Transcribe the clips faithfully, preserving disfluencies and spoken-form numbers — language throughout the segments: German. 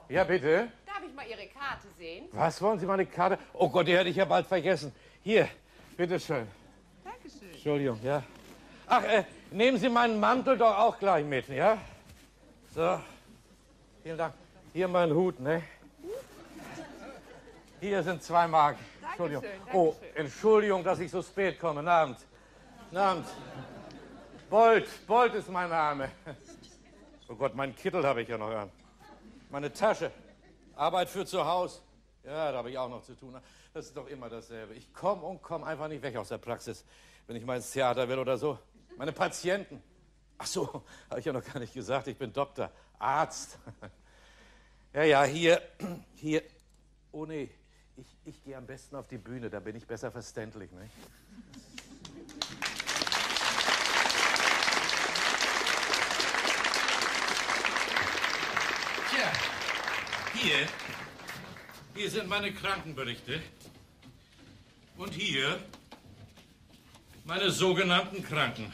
Ja, bitte? Darf ich mal Ihre Karte sehen? Was, wollen Sie meine Karte? Oh Gott, die hätte ich ja bald vergessen. Hier, bitteschön. Dankeschön. Entschuldigung, ja. Ach, äh, nehmen Sie meinen Mantel doch auch gleich mit, ja? So, vielen Dank. Hier mein Hut, ne? Hier sind zwei Mark. Entschuldigung. Dankeschön, Oh, Dankeschön. Entschuldigung, dass ich so spät komme. Guten Abend. Guten Abend. Bolt, Bolt ist mein Name. Oh Gott, meinen Kittel habe ich ja noch an. Meine Tasche. Arbeit für zu Hause. Ja, da habe ich auch noch zu tun. Das ist doch immer dasselbe. Ich komme und komme einfach nicht weg aus der Praxis, wenn ich mal ins Theater will oder so. Meine Patienten. Ach so, habe ich ja noch gar nicht gesagt. Ich bin Doktor, Arzt. Ja, ja, hier, hier. Oh nee, ich, ich gehe am besten auf die Bühne, da bin ich besser verständlich, nicht? Tja, hier, hier sind meine Krankenberichte. Und hier meine sogenannten Kranken.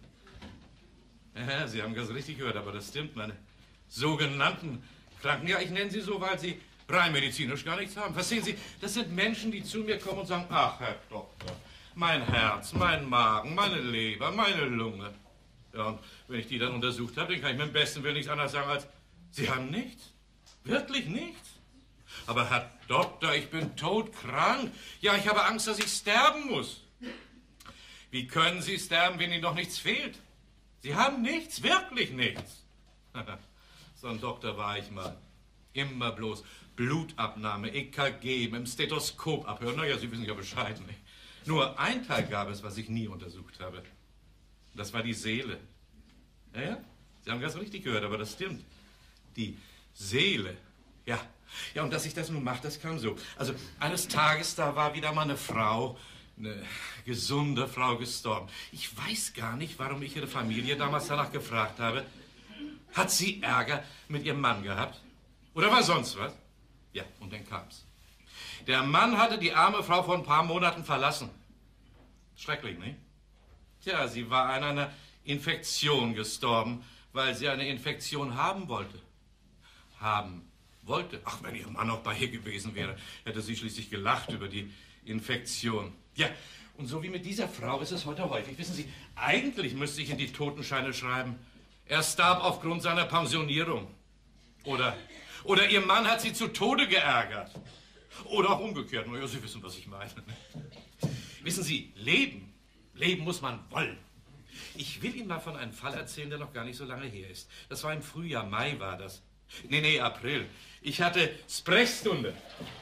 Ja, Sie haben ganz richtig gehört, aber das stimmt, meine sogenannten Kranken. Ja, ich nenne sie so, weil sie rein medizinisch gar nichts haben. Verstehen Sie, das sind Menschen, die zu mir kommen und sagen, ach, Herr Doktor, mein Herz, mein Magen, meine Leber, meine Lunge. Ja, und wenn ich die dann untersucht habe, dann kann ich mit dem besten Willen nichts anderes sagen als, Sie haben nichts. Wirklich nichts. Aber Herr Doktor, ich bin todkrank. Ja, ich habe Angst, dass ich sterben muss. Wie können Sie sterben, wenn Ihnen doch nichts fehlt? Sie haben nichts, wirklich nichts. So ein Doktor war ich mal. Immer bloß Blutabnahme, E K G, mit dem Stethoskop abhören. Na ja, Sie wissen ja Bescheid, nicht? Nur ein Teil gab es, was ich nie untersucht habe. Das war die Seele. Ja, ja, Sie haben ganz richtig gehört, aber das stimmt. Die Seele, ja. Ja, und dass ich das nun mache, das kam so. Also eines Tages, da war wieder mal eine Frau, eine gesunde Frau gestorben. Ich weiß gar nicht, warum ich ihre Familie damals danach gefragt habe. Hat sie Ärger mit ihrem Mann gehabt? Oder war sonst was? Ja, und dann kam's. Der Mann hatte die arme Frau vor ein paar Monaten verlassen. Schrecklich, nicht? Tja, sie war an einer Infektion gestorben, weil sie eine Infektion haben wollte. Haben wollte. Ach, wenn ihr Mann auch bei ihr gewesen wäre, hätte sie schließlich gelacht über die Infektion. Ja, und so wie mit dieser Frau ist es heute häufig. Wissen Sie, eigentlich müsste ich in die Totenscheine schreiben, er starb aufgrund seiner Pensionierung. Oder, oder ihr Mann hat sie zu Tode geärgert. Oder auch umgekehrt. Na ja, Sie wissen, was ich meine. Wissen Sie, leben, leben muss man wollen. Ich will Ihnen mal von einem Fall erzählen, der noch gar nicht so lange her ist. Das war im Frühjahr, Mai war das. Nee, nee, April. Ich hatte Sprechstunde.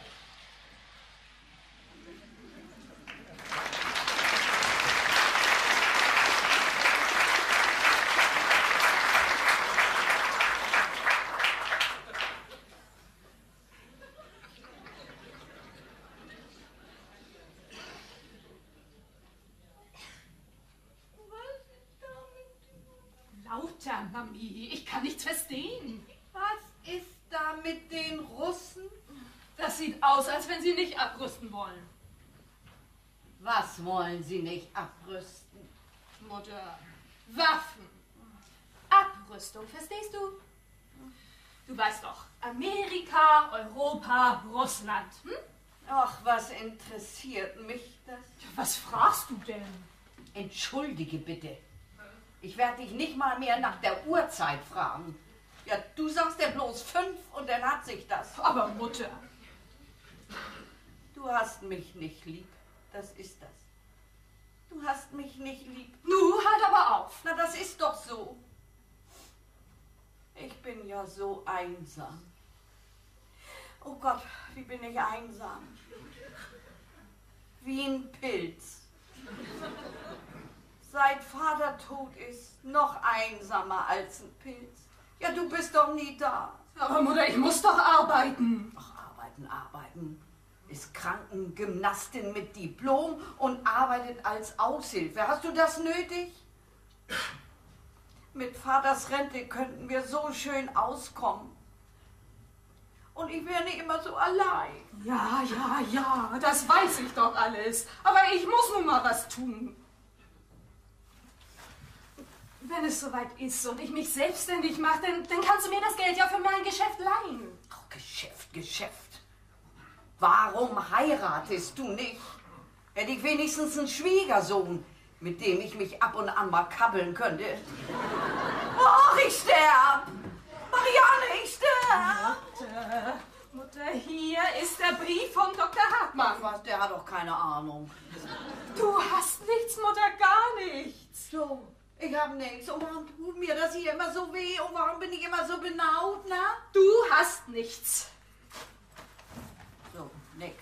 Lauter, Mami, ich kann nichts verstehen. Was ist da mit den Russen? Das sieht aus, als wenn sie nicht abrüsten wollen. Was wollen sie nicht abrüsten? Mutter, Waffen. Abrüstung, verstehst du? Du weißt doch, Amerika, Europa, Russland. Hm? Ach, was interessiert mich das? Was fragst du denn? Entschuldige bitte. Ich werde dich nicht mal mehr nach der Uhrzeit fragen. Ja, du sagst ja bloß fünf und dann hat sich das. Aber Mutter. Du hast mich nicht lieb. Das ist das. Du hast mich nicht lieb. Nu, halt aber auf. Na, das ist doch so. Ich bin ja so einsam. Oh Gott, wie bin ich einsam. Wie ein Pilz. Seit Vater tot ist, noch einsamer als ein Pilz. Ja, du bist doch nie da. Aber Mutter, ich muss doch arbeiten. Ach, arbeiten, arbeiten. Ist Krankengymnastin mit Diplom und arbeitet als Aushilfe. Hast du das nötig? Mit Vaters Rente könnten wir so schön auskommen. Und ich wäre nicht immer so allein. Ja, ja, ja, das weiß ich doch alles. Aber ich muss nun mal was tun. Wenn es soweit ist und ich mich selbstständig mache, dann, dann kannst du mir das Geld ja für mein Geschäft leihen. Ach, Ach, Geschäft, Geschäft. Warum heiratest du nicht? Hätte ich wenigstens einen Schwiegersohn, mit dem ich mich ab und an mal kabbeln könnte. Ach, ich sterb! Marianne, ich sterb! Mutter, Mutter, hier ist der Brief von Doktor Hartmann. Was, der hat doch keine Ahnung. Du hast nichts, Mutter, gar nichts. So, ich hab nichts. Und warum tut mir das hier immer so weh? Und warum bin ich immer so benaut, na? Du hast nichts. So, nix.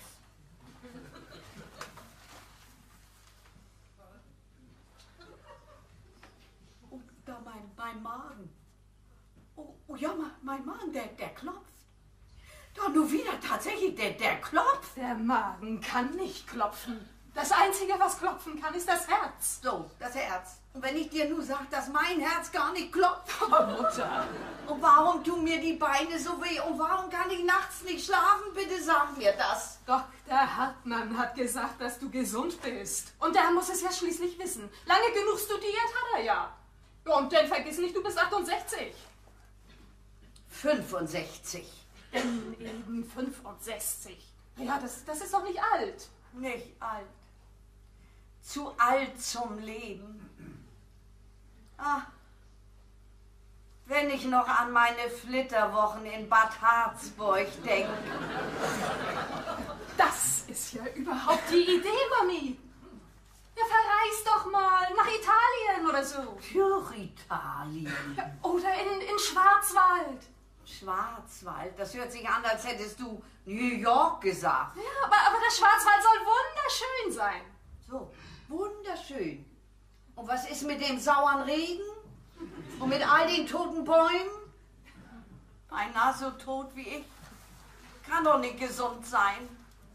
Oh, da mein, mein Magen. Oh, oh ja, mein, mein Magen, der, der klopft. Da nur wieder tatsächlich, der, der klopft. Der Magen kann nicht klopfen. Das Einzige, was klopfen kann, ist das Herz. So, das Herz. Und wenn ich dir nur sag, dass mein Herz gar nicht klopft. Aber Mutter. Und warum tun mir die Beine so weh? Und warum kann ich nachts nicht schlafen? Bitte sag mir das. Doktor Hartmann hat gesagt, dass du gesund bist. Und er muss es ja schließlich wissen. Lange genug studiert hat er ja. Und dann vergiss nicht, du bist achtundsechzig. fünfundsechzig. Denn eben fünfundsechzig. Ja, das, das ist doch nicht alt. Nicht alt. Zu alt zum Leben. Ah, wenn ich noch an meine Flitterwochen in Bad Harzburg denke. Das ist ja überhaupt die Idee, Mami. Ja, verreis doch mal nach Italien oder so. Für Italien. Ja, oder in, in Schwarzwald. Schwarzwald, das hört sich an, als hättest du New York gesagt. Ja, aber, aber der Schwarzwald soll wunderschön sein. So, wunderschön. Und was ist mit dem sauren Regen? Und mit all den toten Bäumen? Beinahe so tot wie ich. Kann doch nicht gesund sein.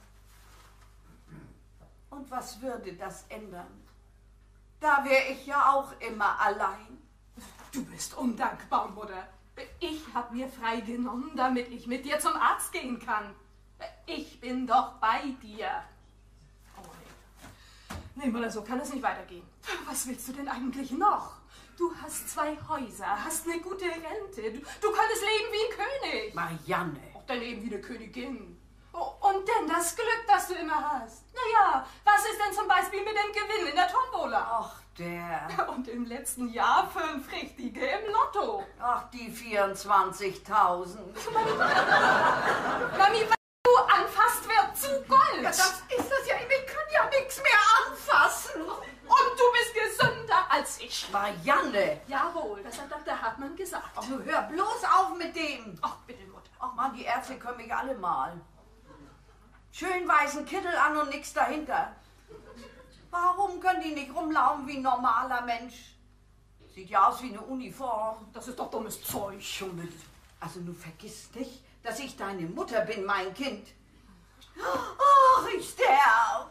Und was würde das ändern? Da wäre ich ja auch immer allein. Du bist undankbar, Mutter. Ich habe mir freigenommen, damit ich mit dir zum Arzt gehen kann. Ich bin doch bei dir. Oh nee. Nee, Mutter, so kann es nicht weitergehen. Was willst du denn eigentlich noch? Du hast zwei Häuser, hast eine gute Rente. Du, du könntest leben wie ein König. Marianne. Auch dann eben wie eine Königin. Oh, und denn das Glück, das du immer hast. Naja, was ist denn zum Beispiel mit dem Gewinn in der Tombola? Ach, der. Und im letzten Jahr fünf Richtige im Lotto. Ach, die vierundzwanzigtausend. Mami, was du anfasst, wird zu Gold. Ja, das ist das ja. Ich kann ja nichts mehr anfassen. Und du bist gesünder als ich. Marianne. Jawohl, das hat Doktor Hartmann gesagt. Ach, du hör bloß auf mit dem. Ach, bitte, Mutter. Ach Mann, die Ärzte können mich alle mal. Schön weißen Kittel an und nichts dahinter. Warum können die nicht rumlaufen wie ein normaler Mensch? Sieht ja aus wie eine Uniform. Das ist doch dummes Zeug. Schummelt. Also du vergiss nicht, dass ich deine Mutter bin, mein Kind. Ach, ich sterb.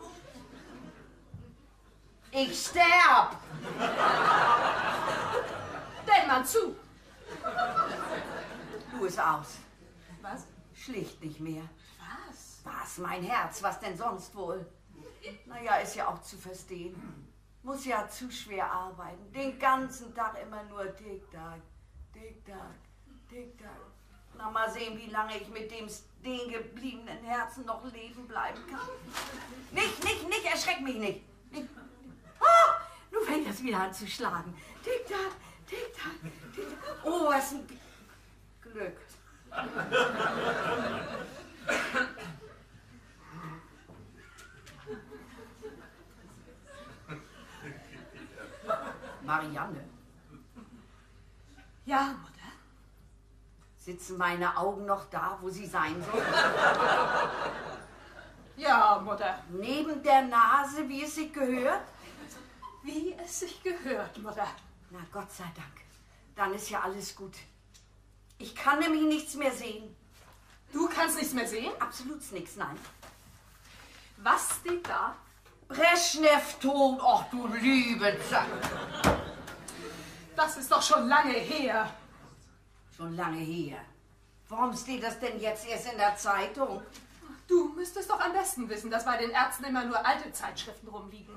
Ich sterb. Denn man zu. Du es aus. Was? Schlicht nicht mehr. Was? Was, mein Herz, was denn sonst wohl? Naja, ist ja auch zu verstehen. Muss ja zu schwer arbeiten. Den ganzen Tag immer nur Tick-Tack, Tick-Tack, Tick-Tack. Na, mal sehen, wie lange ich mit dem stehen gebliebenen Herzen noch leben bleiben kann. Nicht, nicht, nicht, erschreck mich nicht. nicht. Ah, nun fängt das wieder an zu schlagen. Tick-Tack, Tick-Tack, Tick-Tack. Oh, was ein Glück. Marianne. Ja, Mutter. Sitzen meine Augen noch da, wo sie sein sollen? Ja, Mutter. Neben der Nase, wie es sich gehört? Wie es sich gehört, Mutter. Na, Gott sei Dank. Dann ist ja alles gut. Ich kann nämlich nichts mehr sehen. Du kannst nichts mehr sehen? Absolut nichts, nein. Was steht da? Brezhnev tot, ach du liebe Zeit. Das ist doch schon lange her. Schon lange her. Warum steht das denn jetzt erst in der Zeitung? Du müsstest doch am besten wissen, dass bei den Ärzten immer nur alte Zeitschriften rumliegen.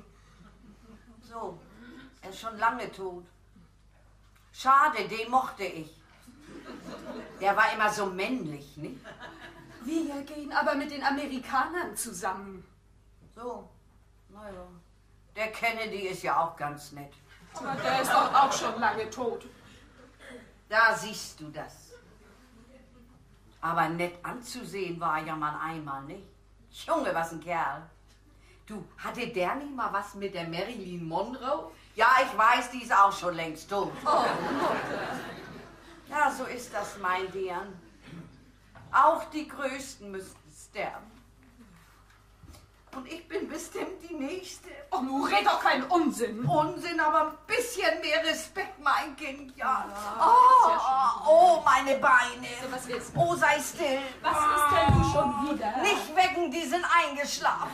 So, er ist schon lange tot. Schade, den mochte ich. Der war immer so männlich, nicht? Wir gehen aber mit den Amerikanern zusammen. So, naja. Der Kennedy ist ja auch ganz nett. Aber der ist doch auch schon lange tot. Da siehst du das. Aber nett anzusehen war er ja mal einmal, nicht? Junge, was ein Kerl. Du, hatte der nicht mal was mit der Marilyn Monroe? Ja, ich weiß, die ist auch schon längst tot. Oh. Ja, so ist das, mein Dean. Auch die Größten müssen sterben. Und ich bin bestimmt die Nächste. Oh, nun red doch keinen Unsinn. Unsinn, aber ein bisschen mehr Respekt, mein Kind, ja. Ja, oh, ja oh, meine Beine. So, was willst du? Oh, sei still. Was ist denn du schon wieder? Nicht wecken, die sind eingeschlafen.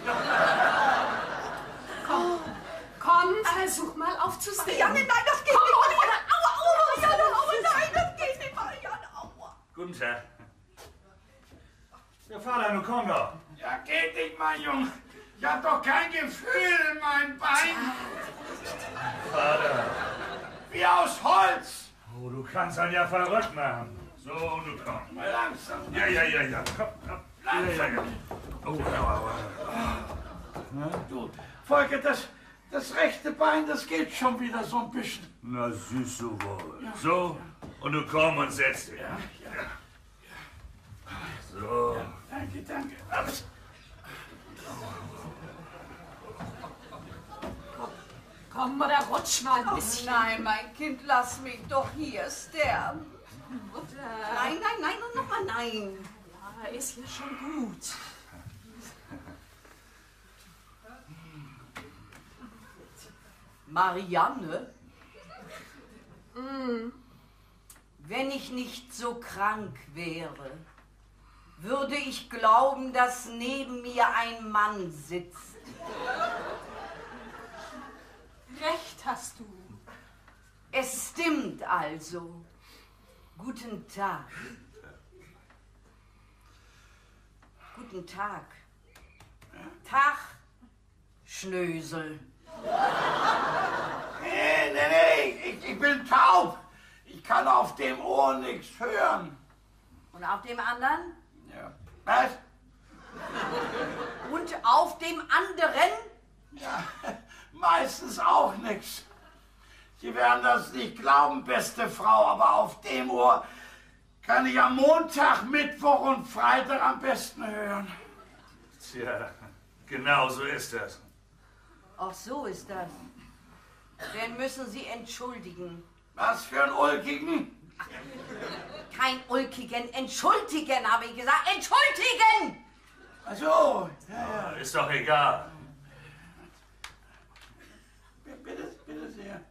Komm, komm, versuch mal aufzustehen. Marianne, nein, das geht nicht, Marianne. Aua, aua, Marianne, aua, nein, das geht nicht, Marianne, aua. Guten Tag. Der Vater, nun komm doch. Ja, geht nicht, mein Junge. Ich hab doch kein Gefühl in meinen Beinen. Vater. Wie aus Holz. Oh, du kannst einen ja verrückt machen. So, du komm. Mal langsam. Ja, ja, ja, ja. Komm, komm. Ja, ja, ja. Oh, aua, aua. Du, Volker, das, das rechte Bein, das geht schon wieder so ein bisschen. Na, siehst du wohl. Ja. So, und du komm und setz dich. Ja, ja. So. Ja, danke, danke. Komm, Mutter, rutsch mal ein bisschen. Oh nein, mein Kind, lass mich doch hier sterben. Mutter. Nein, nein, nein und nochmal nein. Ja, ist ja schon gut. Marianne? Mm. Wenn ich nicht so krank wäre, würde ich glauben, dass neben mir ein Mann sitzt. Recht hast du. Es stimmt also. Guten Tag. Guten Tag. Tag, Schnösel. Nee, nee, nee, ich, ich bin taub. Ich kann auf dem Ohr nichts hören. Und auf dem anderen? Ja. Was? Und auf dem anderen? Ja, meistens auch nichts. Sie werden das nicht glauben, beste Frau, aber auf dem Ohr kann ich am Montag, Mittwoch und Freitag am besten hören. Tja, genau so ist das. Ach, so ist das. Dann müssen Sie entschuldigen. Was für ein Ulkigen? Kein Ulkigen, entschuldigen, habe ich gesagt. Entschuldigen! Ach so, ja, ja. Ist doch egal. Bitte, bitte sehr.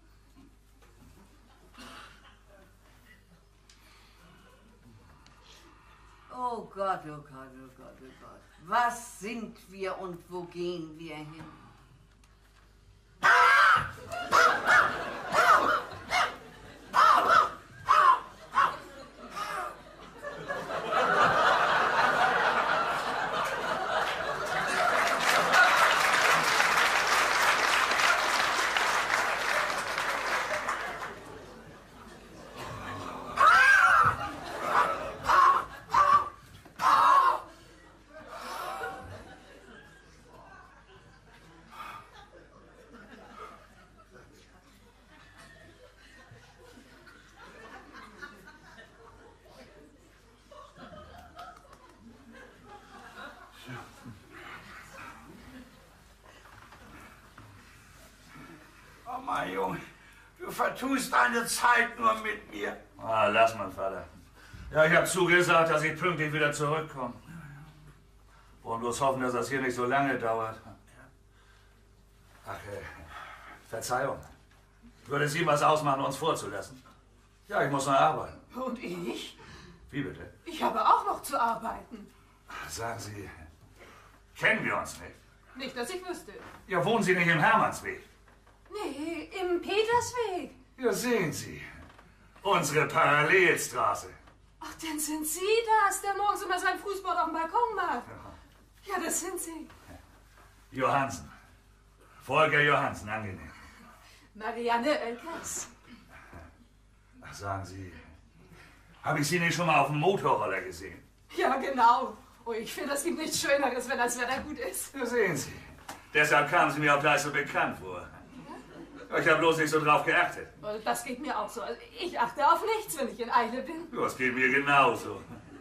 Oh Gott, oh Gott, oh Gott, oh Gott. Was sind wir und wo gehen wir hin? Junge, du vertust deine Zeit nur mit mir. Ah, lass mal, Vater. Ja, ich hab zugesagt, dass ich pünktlich wieder zurückkomme. Wollen bloß hoffen, dass das hier nicht so lange dauert. Ach, äh, Verzeihung. Würde es Ihnen was ausmachen, uns vorzulassen? Ja, ich muss noch arbeiten. Und ich? Wie bitte? Ich habe auch noch zu arbeiten. Sagen Sie, kennen wir uns nicht? Nicht, dass ich wüsste. Ja, wohnen Sie nicht im Hermannsweg? Nee, im Petersweg. Ja, sehen Sie. Unsere Parallelstraße. Ach, dann sind Sie das, der morgens immer seinen Fußball auf dem Balkon macht. Ja, das sind Sie. Johansen. Volker Johansen, angenehm. Marianne Oelkers. Ach, sagen Sie, Habe ich Sie nicht schon mal auf dem Motorroller gesehen? Ja, genau. Oh, ich finde, es gibt nichts Schöneres, wenn das Wetter gut ist. Ja, sehen Sie. Deshalb kamen Sie mir auch gleich so bekannt vor. Ich habe bloß nicht so drauf geachtet. Das geht mir auch so. Ich achte auf nichts, wenn ich in Eile bin. Das geht mir genauso.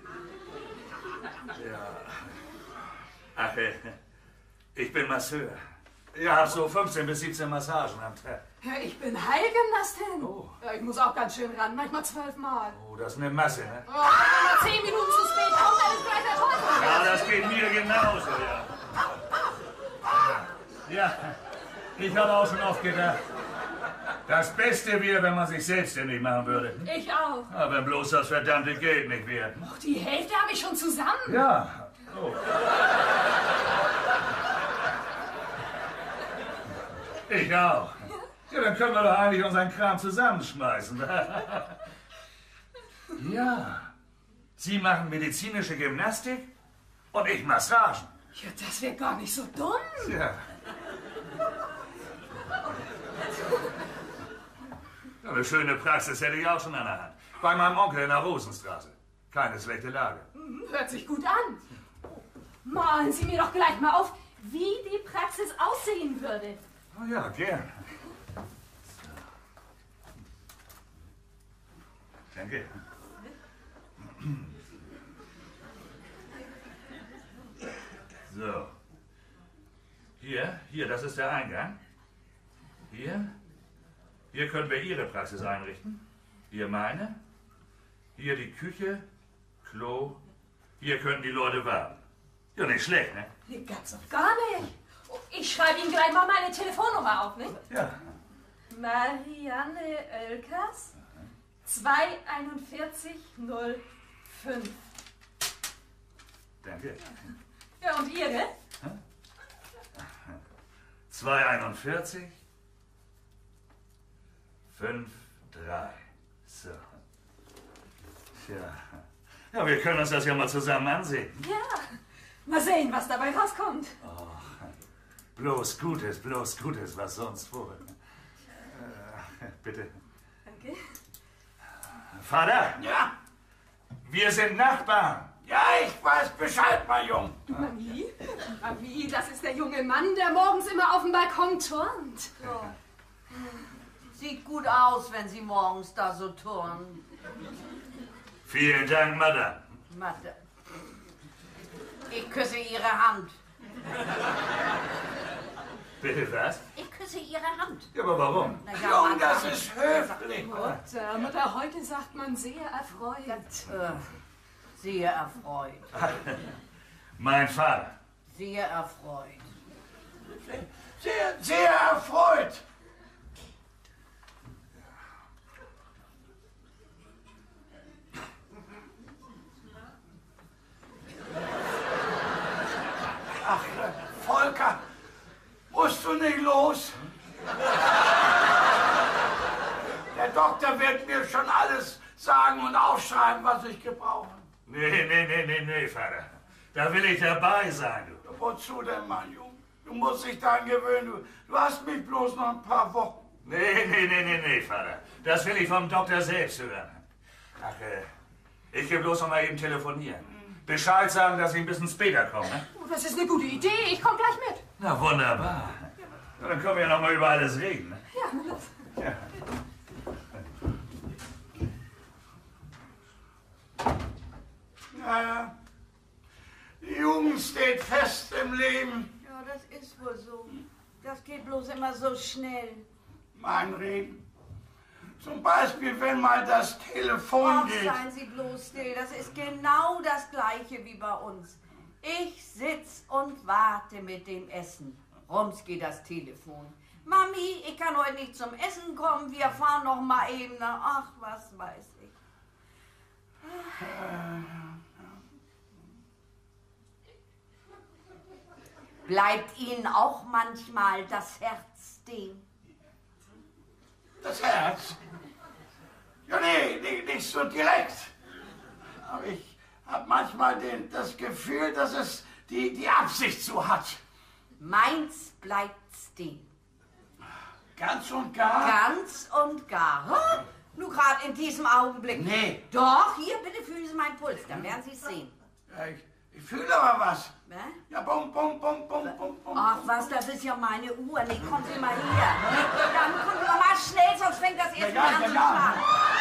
Ja. Ach, äh, ich bin Masseur. Ich habe so fünfzehn bis siebzehn Massagen am Tag. Ja, ich bin Heilgymnastin. Oh. Ja, ich muss auch ganz schön ran, manchmal zwölfmal. Oh, das ist eine Masse, ne? Oh, wenn man zehn Minuten zu spät kommt, dann ist gleich der Teufel. Ja, das geht mir genauso, ja. Ja, ich habe auch schon oft gedacht, das Beste wäre, wenn man sich selbstständig machen würde. Ich auch. Aber bloß das verdammte Geld nicht wäre. Och, die Hälfte habe ich schon zusammen. Ja. Oh. Ich auch. Ja, dann können wir doch eigentlich unseren Kram zusammenschmeißen. Ja. Sie machen medizinische Gymnastik und ich Massagen. Ja, das wäre gar nicht so dumm. Ja. Eine schöne Praxis hätte ich auch schon an der Hand. Bei meinem Onkel in der Rosenstraße. Keine schlechte Lage. Hört sich gut an. Malen Sie mir doch gleich mal auf, wie die Praxis aussehen würde. Oh ja, gern. Danke. So. Hier, hier, das ist der Eingang. Hier. Hier können wir Ihre Praxis einrichten. Hier meine. Hier die Küche, Klo. Hier können die Leute warten. Ja, nicht schlecht, ne? Nee, ganz und gar nicht. Oh, ich schreibe Ihnen gleich mal meine Telefonnummer auf, ne? Ja. Marianne Oelkers, zwei eins null fünf. Danke. Ja, und Ihre? zwei einundvierzig, fünf drei. So. Tja. Ja, wir können uns das ja mal zusammen ansehen. Ja. Mal sehen, was dabei rauskommt. Oh, bloß Gutes, bloß Gutes, was sonst wohl. Äh, bitte. Danke. Vater? Ja? Wir sind Nachbarn. Ja, ich weiß Bescheid, mein Jung. Mami? Mami, das ist der junge Mann, der morgens immer auf dem Balkon turnt. So. Sieht gut aus, wenn Sie morgens da so turnen. Vielen Dank, Madame. Mathe. Ich küsse Ihre Hand. Bitte was? Ich küsse Ihre Hand. Ja, aber warum? Na ja, Jung, das Mathe. ist höflich. Mutter, Mutter, heute sagt man sehr erfreut. Äh, sehr erfreut. Mein Vater. Sehr erfreut. Sehr, sehr erfreut. Ach, Volker, musst du nicht los? Der Doktor wird mir schon alles sagen und aufschreiben, was ich gebrauche. Nee, nee, nee, nee, nee, Vater. Da will ich dabei sein, du. Wozu denn, mein Junge? Du musst dich daran gewöhnen. Du, du hast mich bloß noch ein paar Wochen. Nee, nee, nee, nee, nee, Vater. Das will ich vom Doktor selbst hören. Ach, äh, ich will bloß noch mal eben telefonieren. Bescheid sagen, dass ich ein bisschen später komme, ne? Oh, das ist eine gute Idee. Ich komme gleich mit. Na, wunderbar. Ja, dann können wir ja noch mal über alles reden, ne? Ja, na los. Ja. Naja, die Jugend steht fest im Leben. Ja, das ist wohl so. Das geht bloß immer so schnell. Mein Reden. Zum Beispiel, wenn mal das Telefon Och, geht. seien Sie bloß still. Das ist genau das Gleiche wie bei uns. Ich sitz und warte mit dem Essen. Rums geht das Telefon. Mami, ich kann heute nicht zum Essen kommen. Wir fahren noch mal eben nach. Ach, was weiß ich. Bleibt Ihnen auch manchmal das Herz stehen? Das Herz? Ja, nee, nee, nicht so direkt. Aber ich habe manchmal den, das Gefühl, dass es die, die Absicht so hat. Meins bleibt stehen. Ganz und gar? Ganz und gar. Ha? Nur gerade in diesem Augenblick. Nee. Doch, hier, bitte fühlen Sie meinen Puls, dann werden Sie es sehen. Ja, ich, ich fühle aber was. Ne? Ja, bum, bum, bum, bum, bum, bum. Ach was, das ist ja meine Uhr. Nee, kommen Sie mal her. Dann kommen Sie mal schnell, sonst fängt das erst Ja, wieder ja, an zu ja, schlagen.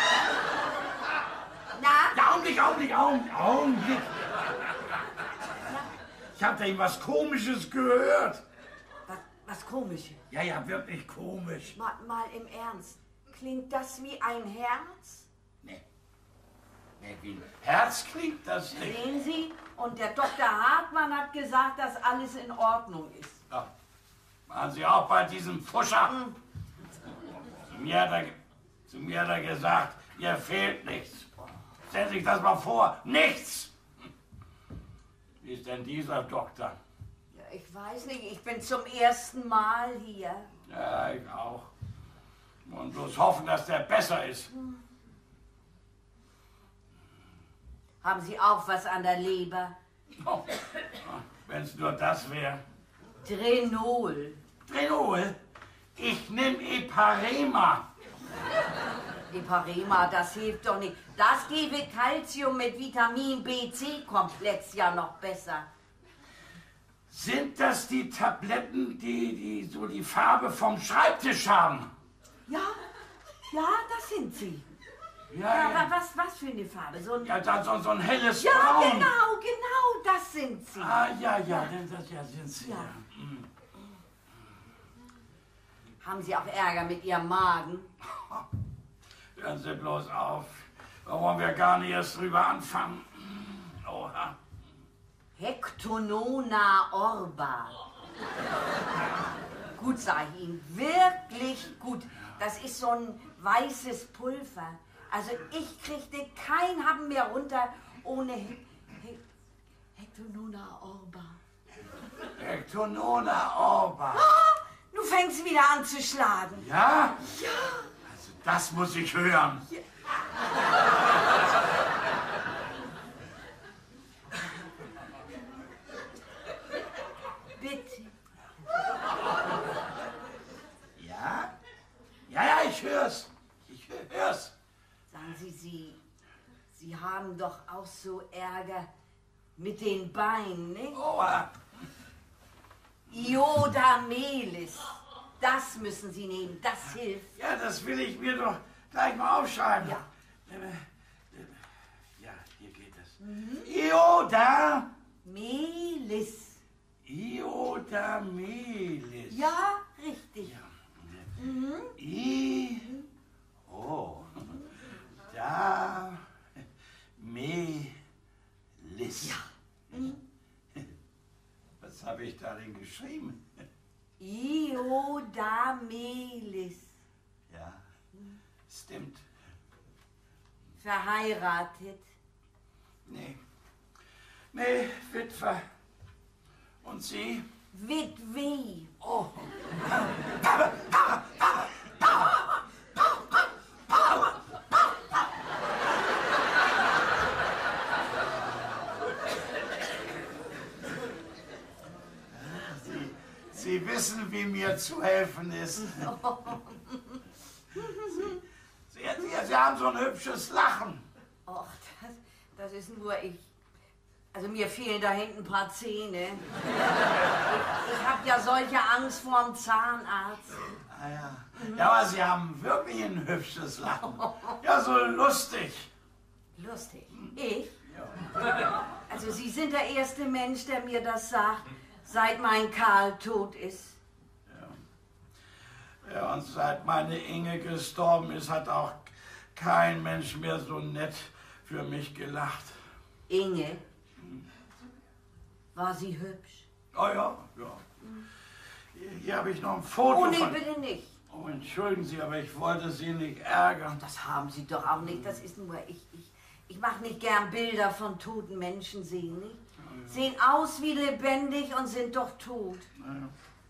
Na? Ja, Augenblick, Augenblick, Augenblick, Augenblick. Ich habe da eben was Komisches gehört. Was, was Komisches. Ja, ja, wirklich komisch. Mal, mal im Ernst. Klingt das wie ein Herz? Nee. Nee, wie ein Herz klingt das nicht. Sehen Sie? Und der Doktor Hartmann hat gesagt, dass alles in Ordnung ist. Ja. Waren Sie auch bei diesem Fuscher? Hm. Zu, mir hat er, ge- zu mir hat er gesagt, mir fehlt nichts. Stellen Sie sich das mal vor, nichts. Wie ist denn dieser Doktor? Ja, ich weiß nicht, ich bin zum ersten Mal hier. Ja, ich auch. Und bloß hoffen, dass der besser ist. Haben Sie auch was an der Leber? Oh, wenn es nur das wäre. Drenol. Drenol? Ich nehme Eparema. Eparema, das hilft doch nicht. Das gebe Calcium mit Vitamin B C Komplex ja noch besser. Sind das die Tabletten, die, die so die Farbe vom Schreibtisch haben? Ja, ja, das sind sie. Ja, Ja, ja. aber was, was für eine Farbe? So ein Ja, da so, so ein helles ja, Braun. genau, genau, das sind sie. Ah, ja, ja, denn das ja sind sie. Ja. Ja. Hm. Haben Sie auch Ärger mit Ihrem Magen? Hören Sie bloß auf. Da wollen wir gar nicht erst drüber anfangen. Oha. Hectonona orba. Gut, sag ich Ihnen, wirklich gut. Das ist so ein weißes Pulver. Also ich kriegte kein Happen mehr runter ohne He He Hectonona orba. Hectonona orba. Ah, nun fängt sie wieder an zu schlagen. Ja? Ja. Also das muss ich hören. Ja. Bitte. Ja? Ja, ja, ich hör's. Ich hör's. Sagen Sie, Sie, Sie haben doch auch so Ärger mit den Beinen, ne? Oha. Iodamelis. Das müssen Sie nehmen, das hilft. Ja, das will ich mir doch gleich mal aufschreiben. Ja. Ja, hier geht es. Ioda. Melis. Iodamelis. Ja, richtig. Mhm. I. Oh. Da. Melis. Ja. Mhm. Was habe ich da denn geschrieben? Iodamelis. Ja, stimmt. Verheiratet. Nee. Nee, Witwer. Und Sie? Witwe. Oh. Sie, Sie wissen, wie mir zu helfen ist. Sie, Sie, Sie, Sie haben so ein hübsches Lachen. Och, das, das ist nur ich. Also mir fehlen da hinten ein paar Zähne. Ich, ich habe ja solche Angst vorm Zahnarzt. Ah, ja. Ja, aber Sie haben wirklich ein hübsches Lachen. Ja, so lustig. Lustig. Ich? Also Sie sind der erste Mensch, der mir das sagt, seit mein Karl tot ist. Ja. Ja, und seit meine Inge gestorben ist, hat auch kein Mensch mehr so nett für mich gelacht. Inge? War sie hübsch? Oh ja, ja. Hier, hier habe ich noch ein Foto Oh nee, von... bitte nicht. Oh, entschuldigen Sie, aber ich wollte Sie nicht ärgern. Das haben Sie doch auch nicht. Das ist nur ich. Ich, ich mache nicht gern Bilder von toten Menschen sehen, nicht? Sehen aus wie lebendig und sind doch tot. Naja.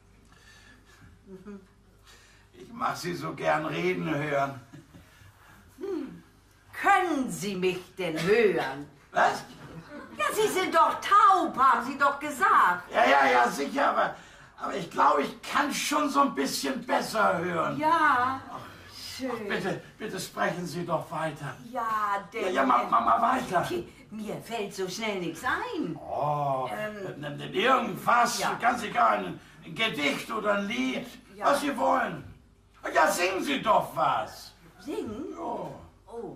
Ich mag Sie so gern reden hören. Hm. Können Sie mich denn hören? Was? Ja, Sie sind doch taub, haben Sie doch gesagt. Ja, ja, ja, sicher, aber, aber ich glaube, ich kann schon so ein bisschen besser hören. Ja, schön. Bitte, bitte sprechen Sie doch weiter. Ja, denn... Ja, ja, mach, mach mal weiter. Mir fällt so schnell nichts ein. Oh, Ähm, ähm, irgendwas, ja. ganz egal, ein, ein Gedicht oder ein Lied, Ja. was Sie wollen. Ja, singen Sie doch was. Singen? Oh. Oh.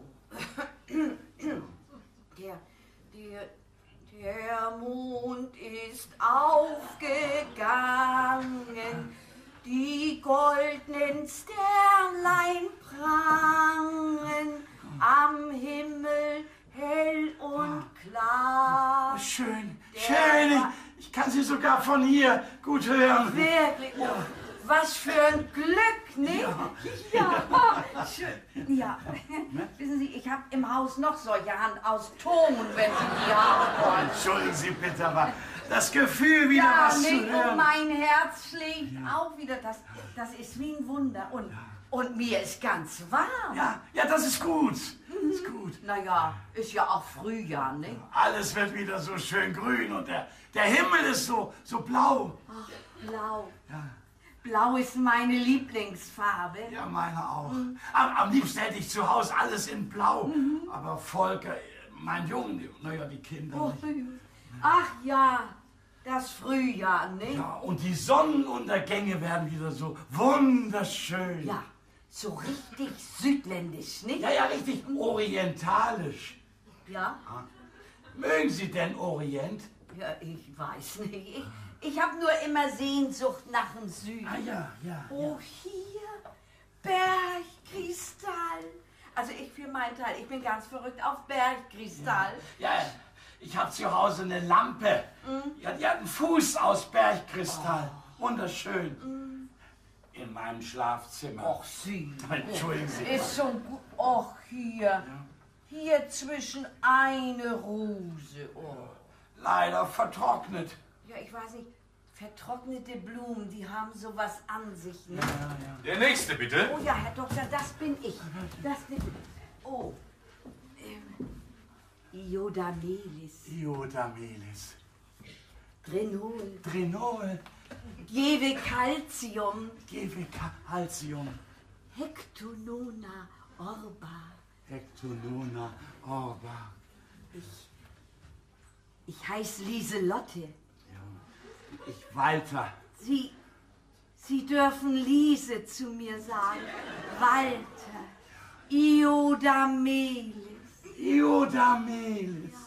Der, der, der Mond ist aufgegangen, die goldenen Sternlein prangen am Himmel hell und klar. Schön, Der schön. war- Ich, ich kann Sie sogar von hier gut hören. Wirklich? Oh, was für ein Glück, nicht? Ja, schön. Ja, wissen Sie, ich habe im Haus noch solche Hand aus Ton, wenn Sie die haben wollen. Entschuldigen Sie bitte, aber das Gefühl, wieder Ja, was zu nicht, und hören. mein Herz schlägt auch wieder. Das, das ist wie ein Wunder. Und, und mir ist ganz warm. Ja, ja, das ist gut. Ist gut. Naja, ist ja auch Frühjahr, nicht? Alles wird wieder so schön grün und der, der Himmel ist so, so blau. Ach, blau. Ja. Blau ist meine Lieblingsfarbe. Ja, meine auch. Am, am liebsten hätte ich zu Hause alles in Blau. Aber Volker, mein Junge, naja, die Kinder Oh, nicht. ach ja, das Frühjahr, nicht? Ja, und die Sonnenuntergänge werden wieder so wunderschön. Ja, so richtig südländisch, nicht? Ja, ja, richtig orientalisch. Ja, Mögen Sie denn Orient? ja, ich weiß nicht. Ich, ich habe nur immer Sehnsucht nach dem Süden. Ah ja, ja. Oh, hier, Bergkristall. Also ich für meinen Teil, ich bin ganz verrückt auf Bergkristall. Ja, ich habe zu Hause eine Lampe. Ja, die hat einen Fuß aus Bergkristall. Wunderschön. In meinem Schlafzimmer. Och, Sie. Entschuldigen Sie. Ist schon gut. Och, hier. Hier zwischen eine Rose. Oh. Leider vertrocknet. Ja, ich weiß nicht. Vertrocknete Blumen, die haben sowas an sich, ne? Der nächste, bitte. Oh ja, Herr Doktor, das bin ich. Das bin Oh. Ähm, Iodamelis. Iodamelis. Drenol. Drenol. Gevecalcium. Gevecalcium. Hectonona orba. Hectonona orba. Ich, ich heiße Lieselotte. Ich Walter. Sie, Sie dürfen Liese zu mir sagen. Walter. Iodamelis. Iodamelis.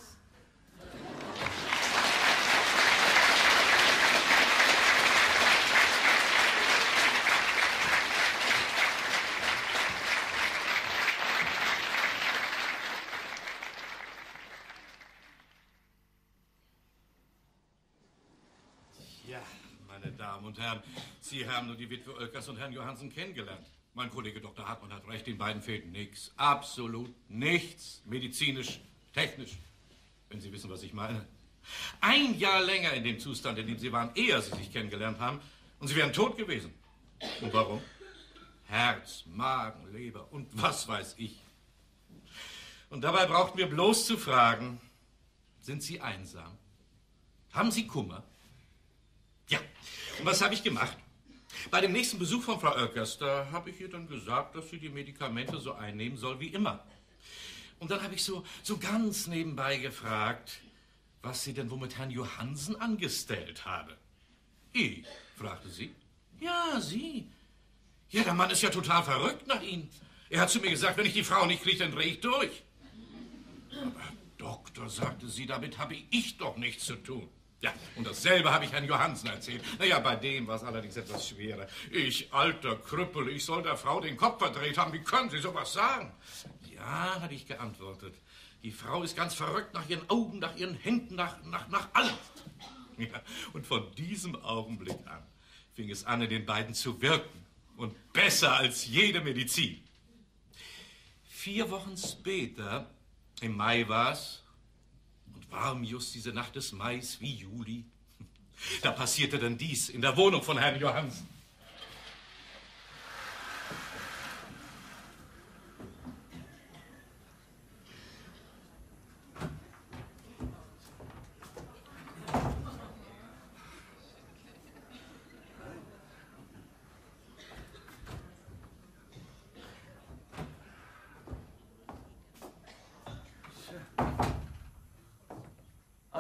Ja, meine Damen und Herren, Sie haben nur die Witwe Oelkers und Herrn Johansen kennengelernt. Mein Kollege Doktor Hartmann hat recht, den beiden fehlt nichts. Absolut nichts. Medizinisch, technisch. Wenn Sie wissen, was ich meine. Ein Jahr länger in dem Zustand, in dem Sie waren, ehe Sie sich kennengelernt haben, und Sie wären tot gewesen. Und warum? Herz, Magen, Leber und was weiß ich. Und dabei brauchten wir bloß zu fragen, sind Sie einsam? Haben Sie Kummer? Ja, und was habe ich gemacht? Bei dem nächsten Besuch von Frau Oelkers, da habe ich ihr dann gesagt, dass sie die Medikamente so einnehmen soll wie immer. Und dann habe ich so, so ganz nebenbei gefragt, was sie denn wohl mit Herrn Johansen angestellt habe. Ich, fragte sie. Ja, Sie. Ja, der Mann ist ja total verrückt nach Ihnen. Er hat zu mir gesagt, wenn ich die Frau nicht kriege, dann drehe ich durch. Aber Herr Doktor, sagte sie, damit habe ich doch nichts zu tun. Ja, und dasselbe habe ich Herrn Johansen erzählt. Naja, bei dem war es allerdings etwas schwerer. Ich, alter Krüppel, ich soll der Frau den Kopf verdreht haben. Wie können Sie sowas sagen? Ja, hatte ich geantwortet. Die Frau ist ganz verrückt nach ihren Augen, nach ihren Händen, nach, nach, nach allem. Ja, und von diesem Augenblick an fing es an, in den beiden zu wirken. Und besser als jede Medizin. Vier Wochen später, im Mai war's, und warm just diese Nacht des Mais wie Juli, da passierte dann dies in der Wohnung von Herrn Johansen.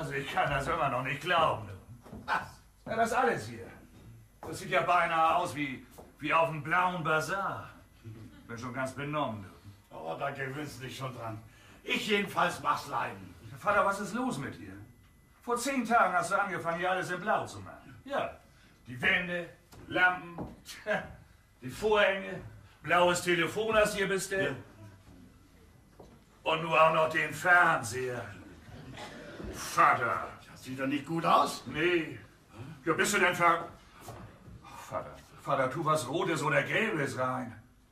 Also ich kann das immer noch nicht glauben. Was? Ja, das alles hier. Das sieht ja beinahe aus wie, wie auf dem blauen Bazar. Bin schon ganz benommen. Du. Oh, da gewöhnst du dich schon dran. Ich jedenfalls mach's leiden. Vater, was ist los mit dir? Vor zehn Tagen hast du angefangen, hier alles in Blau zu machen. Ja, die Wände, Lampen, die Vorhänge, blaues Telefon hast du hier bestellt. Ja. Und nur auch noch den Fernseher. Vater. Das sieht doch nicht gut aus. Nee. Ja, bist du denn ver... Vater, Vater, tu was Rotes oder Gelbes rein.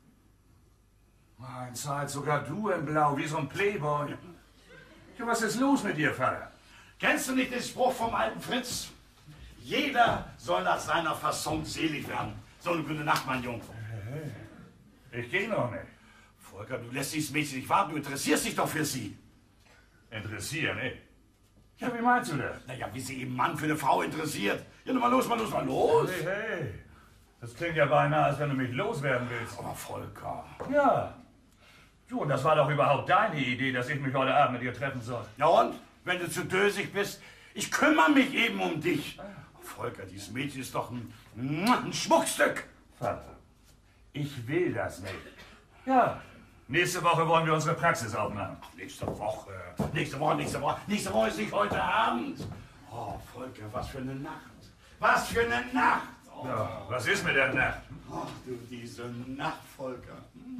Mein Zeit, sogar du in Blau, wie so ein Playboy. Ja, was ist los mit dir, Vater? Kennst du nicht den Spruch vom alten Fritz? Jeder soll nach seiner Fasson selig werden. So eine gute Nacht, mein Junge. Ich geh noch nicht. Volker, du lässt dieses Mädchen nicht warten. Du interessierst dich doch für sie. Interessieren, eh? Ja, wie meinst du das? Naja, wie sich ein Mann für eine Frau interessiert. Ja, nun mal los, mal los, mal los. Hey, hey. Das klingt ja beinahe, als wenn du mich loswerden willst. Aber Volker. Ja. Du, und das war doch überhaupt deine Idee, dass ich mich heute Abend mit dir treffen soll. Ja und? Wenn du zu dösig bist, ich kümmere mich eben um dich. Volker, dieses Mädchen ist doch ein, ein Schmuckstück. Vater, ich will das nicht. Ja. Nächste Woche wollen wir unsere Praxis aufmachen. Ach, nächste Woche. Nächste Woche, nächste Woche. Nächste Woche ist nicht heute Abend. Oh, Volker, was für eine Nacht. Was für eine Nacht. Oh. Ja, was ist mit der Nacht? Ach du, diese Nacht, Volker.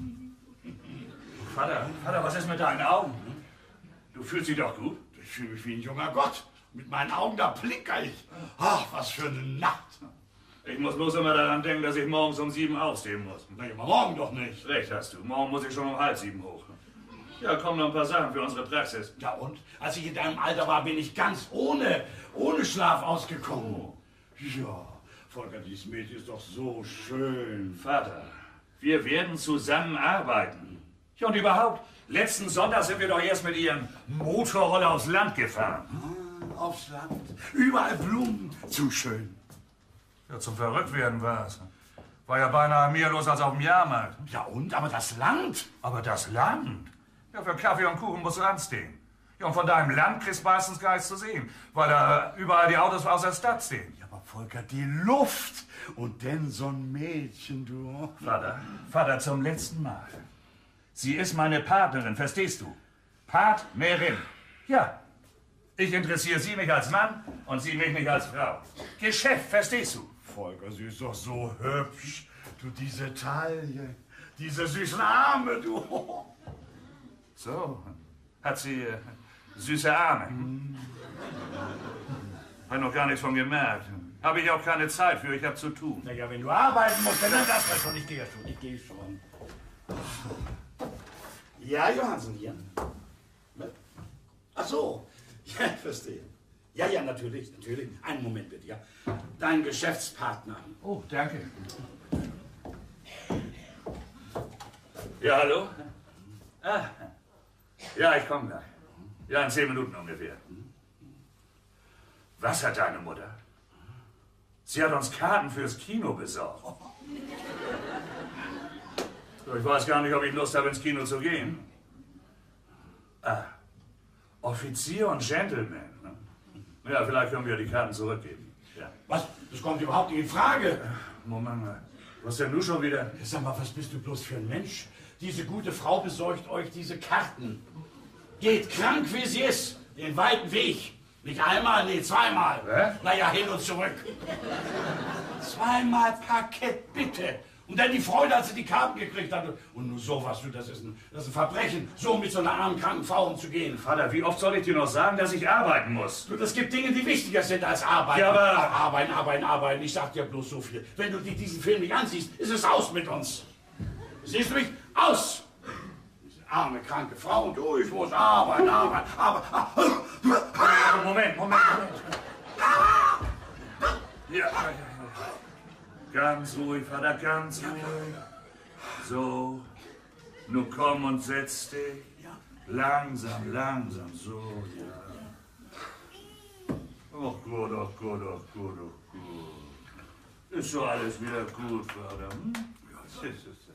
Vater, Vater, was ist mit deinen Augen? Du fühlst dich doch gut? Ich fühle mich wie ein junger Gott. Mit meinen Augen, da blinker ich. Ach, was für eine Nacht. Ich muss bloß immer daran denken, dass ich morgens um sieben aufstehen muss. Na ja, morgen doch nicht. Recht hast du. Morgen muss ich schon um halb sieben hoch. Ja, kommen noch ein paar Sachen für unsere Praxis. Ja und? Als ich in deinem Alter war, bin ich ganz ohne, ohne Schlaf ausgekommen. Ja, Volker, dieses Mädchen ist doch so schön. Vater, wir werden zusammenarbeiten. Ja, und überhaupt, letzten Sonntag sind wir doch erst mit Ihrem Motorroller aufs Land gefahren. Ah, aufs Land. Überall Blumen. Zu schön. Ja, zum Verrücktwerden war es. War ja beinahe mehr los als auf dem Jahrmarkt. Ja und? Aber das Land? Aber das Land? Ja, für Kaffee und Kuchen muss Land stehen. Ja, und von deinem Land kriegst du meistens gar nichts zu sehen, weil da überall die Autos aus der Stadt stehen. Ja, aber Volker, die Luft. Und denn so ein Mädchen, du. Vater, Vater, zum letzten Mal. Sie ist meine Partnerin, verstehst du? Partnerin. Ja. Ich interessiere Sie nicht als Mann und Sie mich nicht als Frau. Geschäft, verstehst du? Volker, sie ist doch so hübsch. Du, diese Taille, diese süßen Arme, du. So, hat sie äh, süße Arme. Hat noch gar nichts von gemerkt. Habe ich auch keine Zeit für, ich habe zu tun. Naja, wenn du arbeiten musst, dann lass das schon. Ich gehe ja schon, ich gehe schon. Ja, Johansen hier. Ach so, ja, ich verstehe. Ja, ja, natürlich, natürlich. Einen Moment bitte, ja. Dein Geschäftspartner. Oh, danke. Ja, hallo? Ah. Ja, ich komme gleich. Ja, in zehn Minuten ungefähr. Was hat deine Mutter? Sie hat uns Karten fürs Kino besorgt. Ich weiß gar nicht, ob ich Lust habe, ins Kino zu gehen. Ah, Offizier und Gentleman. Ja, vielleicht können wir die Karten zurückgeben. Ja. Was? Das kommt überhaupt nicht in Frage. Moment mal. Was denn du schon wieder? Sag mal, was bist du bloß für ein Mensch? Diese gute Frau besorgt euch diese Karten. Geht krank, wie sie ist, den weiten Weg. Nicht einmal, nee, zweimal. Hä? Naja, hin und zurück. Zweimal Parkett, bitte. Und dann die Freude, als sie die Karten gekriegt hat. Und nur sowas, du, das ist ein, das ist ein Verbrechen, so mit so einer armen, kranken Frau umzugehen. Vater, wie oft soll ich dir noch sagen, dass ich arbeiten muss? Du, es gibt Dinge, die wichtiger sind als Arbeiten. Ja, aber- Ach, Arbeiten, Arbeiten, Arbeiten. Ich sag dir bloß so viel. Wenn du dir diesen Film nicht ansiehst, ist es aus mit uns. Siehst du mich? Aus! Diese arme, kranke Frau und du, ich muss arbeiten, arbeiten, arbeiten. Moment, Moment, Moment. Ja, ja, ja. Ganz ruhig, Vater, ganz ruhig. So, nun komm und setz dich. Langsam, langsam, so, ja. Ach gut, ach gut, ach gut, ach gut. Ist schon alles wieder gut, Vater. Hm? Ja, ist es.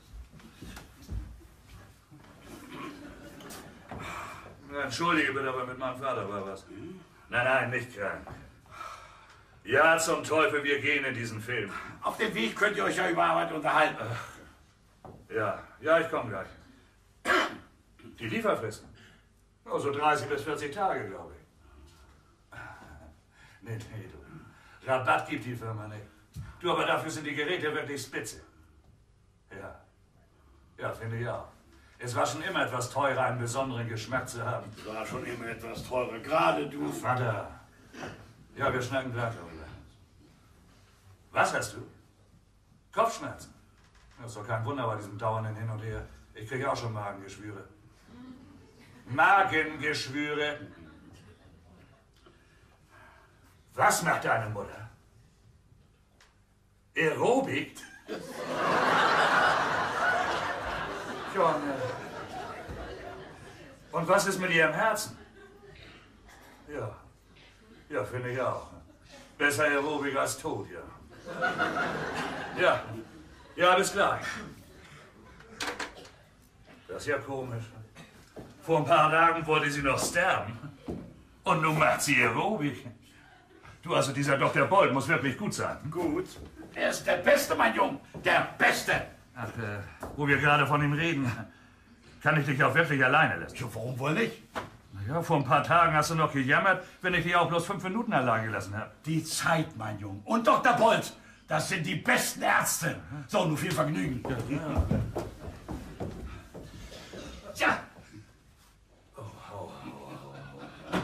Entschuldige bitte, aber mit meinem Vater war was. Nein, nein, nicht krank. Ja, zum Teufel, wir gehen in diesen Film. Auf dem Weg könnt ihr euch ja über Arbeit unterhalten. Ja, ja, ich komme gleich. Die Lieferfristen? Oh, so dreißig bis vierzig Tage, glaube ich. Nee, nee, du. Rabatt gibt die Firma nicht. Du, aber dafür sind die Geräte wirklich spitze. Ja. Ja, finde ich auch. Es war schon immer etwas teurer, einen besonderen Geschmack zu haben. Es war schon immer etwas teurer, gerade du. Vater. Ja, wir schnacken gleich darüber. Was hast du? Kopfschmerzen? Das ist doch kein Wunder bei diesem dauernden Hin und Her. Ich kriege auch schon Magengeschwüre. Magengeschwüre. Was macht deine Mutter? Aerobik? Junge. Und was ist mit ihrem Herzen? Ja. Ja, finde ich auch. Besser Aerobik als tot, ja. Ja. Ja, bis gleich. Das ist ja komisch. Vor ein paar Tagen wollte sie noch sterben. Und nun macht sie Aerobik. Du, also dieser Doktor Bold muss wirklich gut sein. Gut. Er ist der Beste, mein Junge. Der Beste. Ach, äh, wo wir gerade von ihm reden, kann ich dich auch wirklich alleine lassen. Ja, warum wohl nicht? Ja, vor ein paar Tagen hast du noch gejammert, wenn ich dich auch bloß fünf Minuten allein gelassen habe. Die Zeit, mein Junge. Und Doktor Bold, das sind die besten Ärzte. So, nur viel Vergnügen. Ja, ja. Tja. Oh, oh, oh.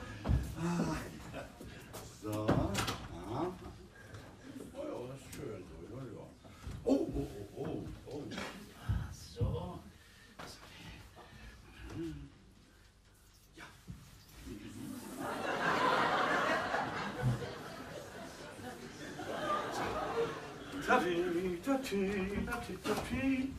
So. Ja. Oh ja, das ist schön. So, ja, ja. Oh, oh, oh, oh, oh. So. Ja. Tati, tati, tati, tati.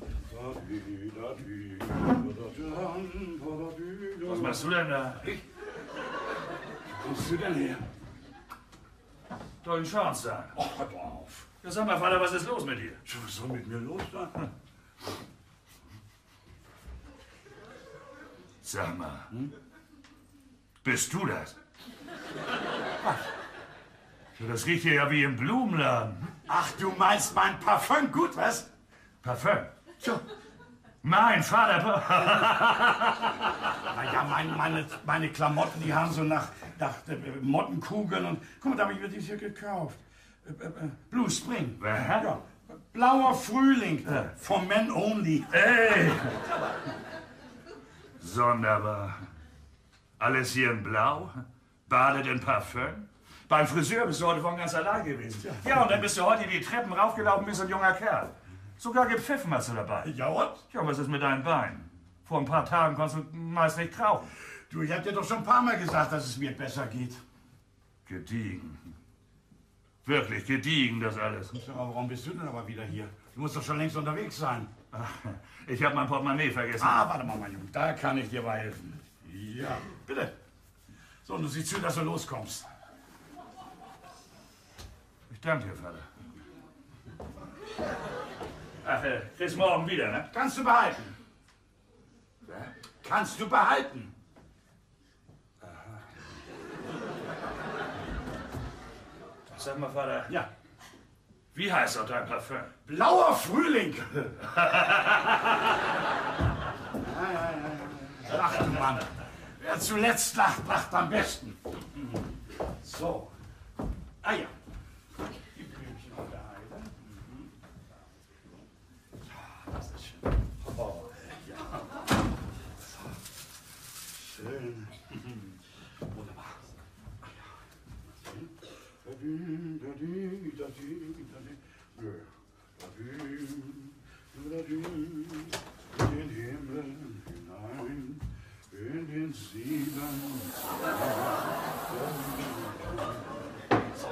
Was machst du denn da? Ich? Wo kommst du denn her? Soll ein Chance sein. Oh, hör doch auf. Ja, sag mal, Vater, was ist los mit dir? Was soll mit mir los sein? Sag mal, hm? Bist du das? Was? Ja, das riecht hier ja wie im Blumenladen. Ach, du meinst mein Parfüm gut, was? Parfüm? So. Mein Vater. Naja, mein, meine, meine Klamotten, die haben so nach, nach äh, Mottenkugeln und... Guck mal, da habe ich mir das hier gekauft. Äh, äh, Blue Spring. Was? Ja. Blauer Frühling. Ja. For men only. Ey! Sonderbar. Alles hier in Blau? Badet in Parfüm? Beim Friseur bist du heute von ganz allein gewesen. Ja, und dann bist du heute die Treppen raufgelaufen wie so ein junger Kerl. Sogar gepfiffen hast du dabei. Ja, und? Ja, was ist mit deinen Beinen? Vor ein paar Tagen konntest du meist nicht krauchen. Du, ich hab dir doch schon ein paar Mal gesagt, dass es mir besser geht. Gediegen. Wirklich gediegen, das alles. Aber warum bist du denn aber wieder hier? Du musst doch schon längst unterwegs sein. Ach, ich habe mein Portemonnaie vergessen. Ah, warte mal, mein Junge, da kann ich dir bei helfen. Ja, bitte. So, und du siehst zu, dass du loskommst. Ich danke dir, Vater. Ach, äh, kriegst morgen wieder, ne? Kannst du behalten. Kannst du behalten. Sag mal, Vater. Ja. Wie heißt auch dein Parfüm? Blauer Frühling. Ach du Mann. Wer zuletzt lacht, lacht am besten. So. Ah ja. Die Blümchen unterhalten. Das ist schön. Oh, ja. Schön. Wunderbar. Ah ja. In den Himmel hinein, in den Sieben. So.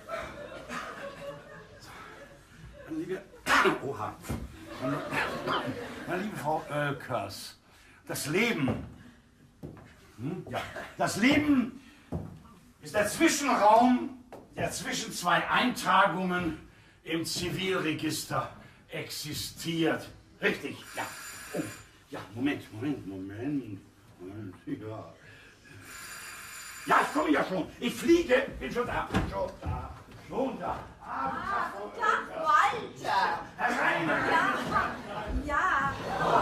Meine liebe, oha. Meine, meine liebe Frau Oelkers, das Leben, hm? Ja, das Leben ist der Zwischenraum, der zwischen zwei Eintragungen im Zivilregister existiert. Richtig, ja. Oh, ja, Moment, Moment, Moment, Moment, ja. Ja, ich komme ja schon. Ich fliege. Bin schon da. Schon da. Schon da. Ah, guten Tag, Walter. Herr Reiner. Ja. Ja.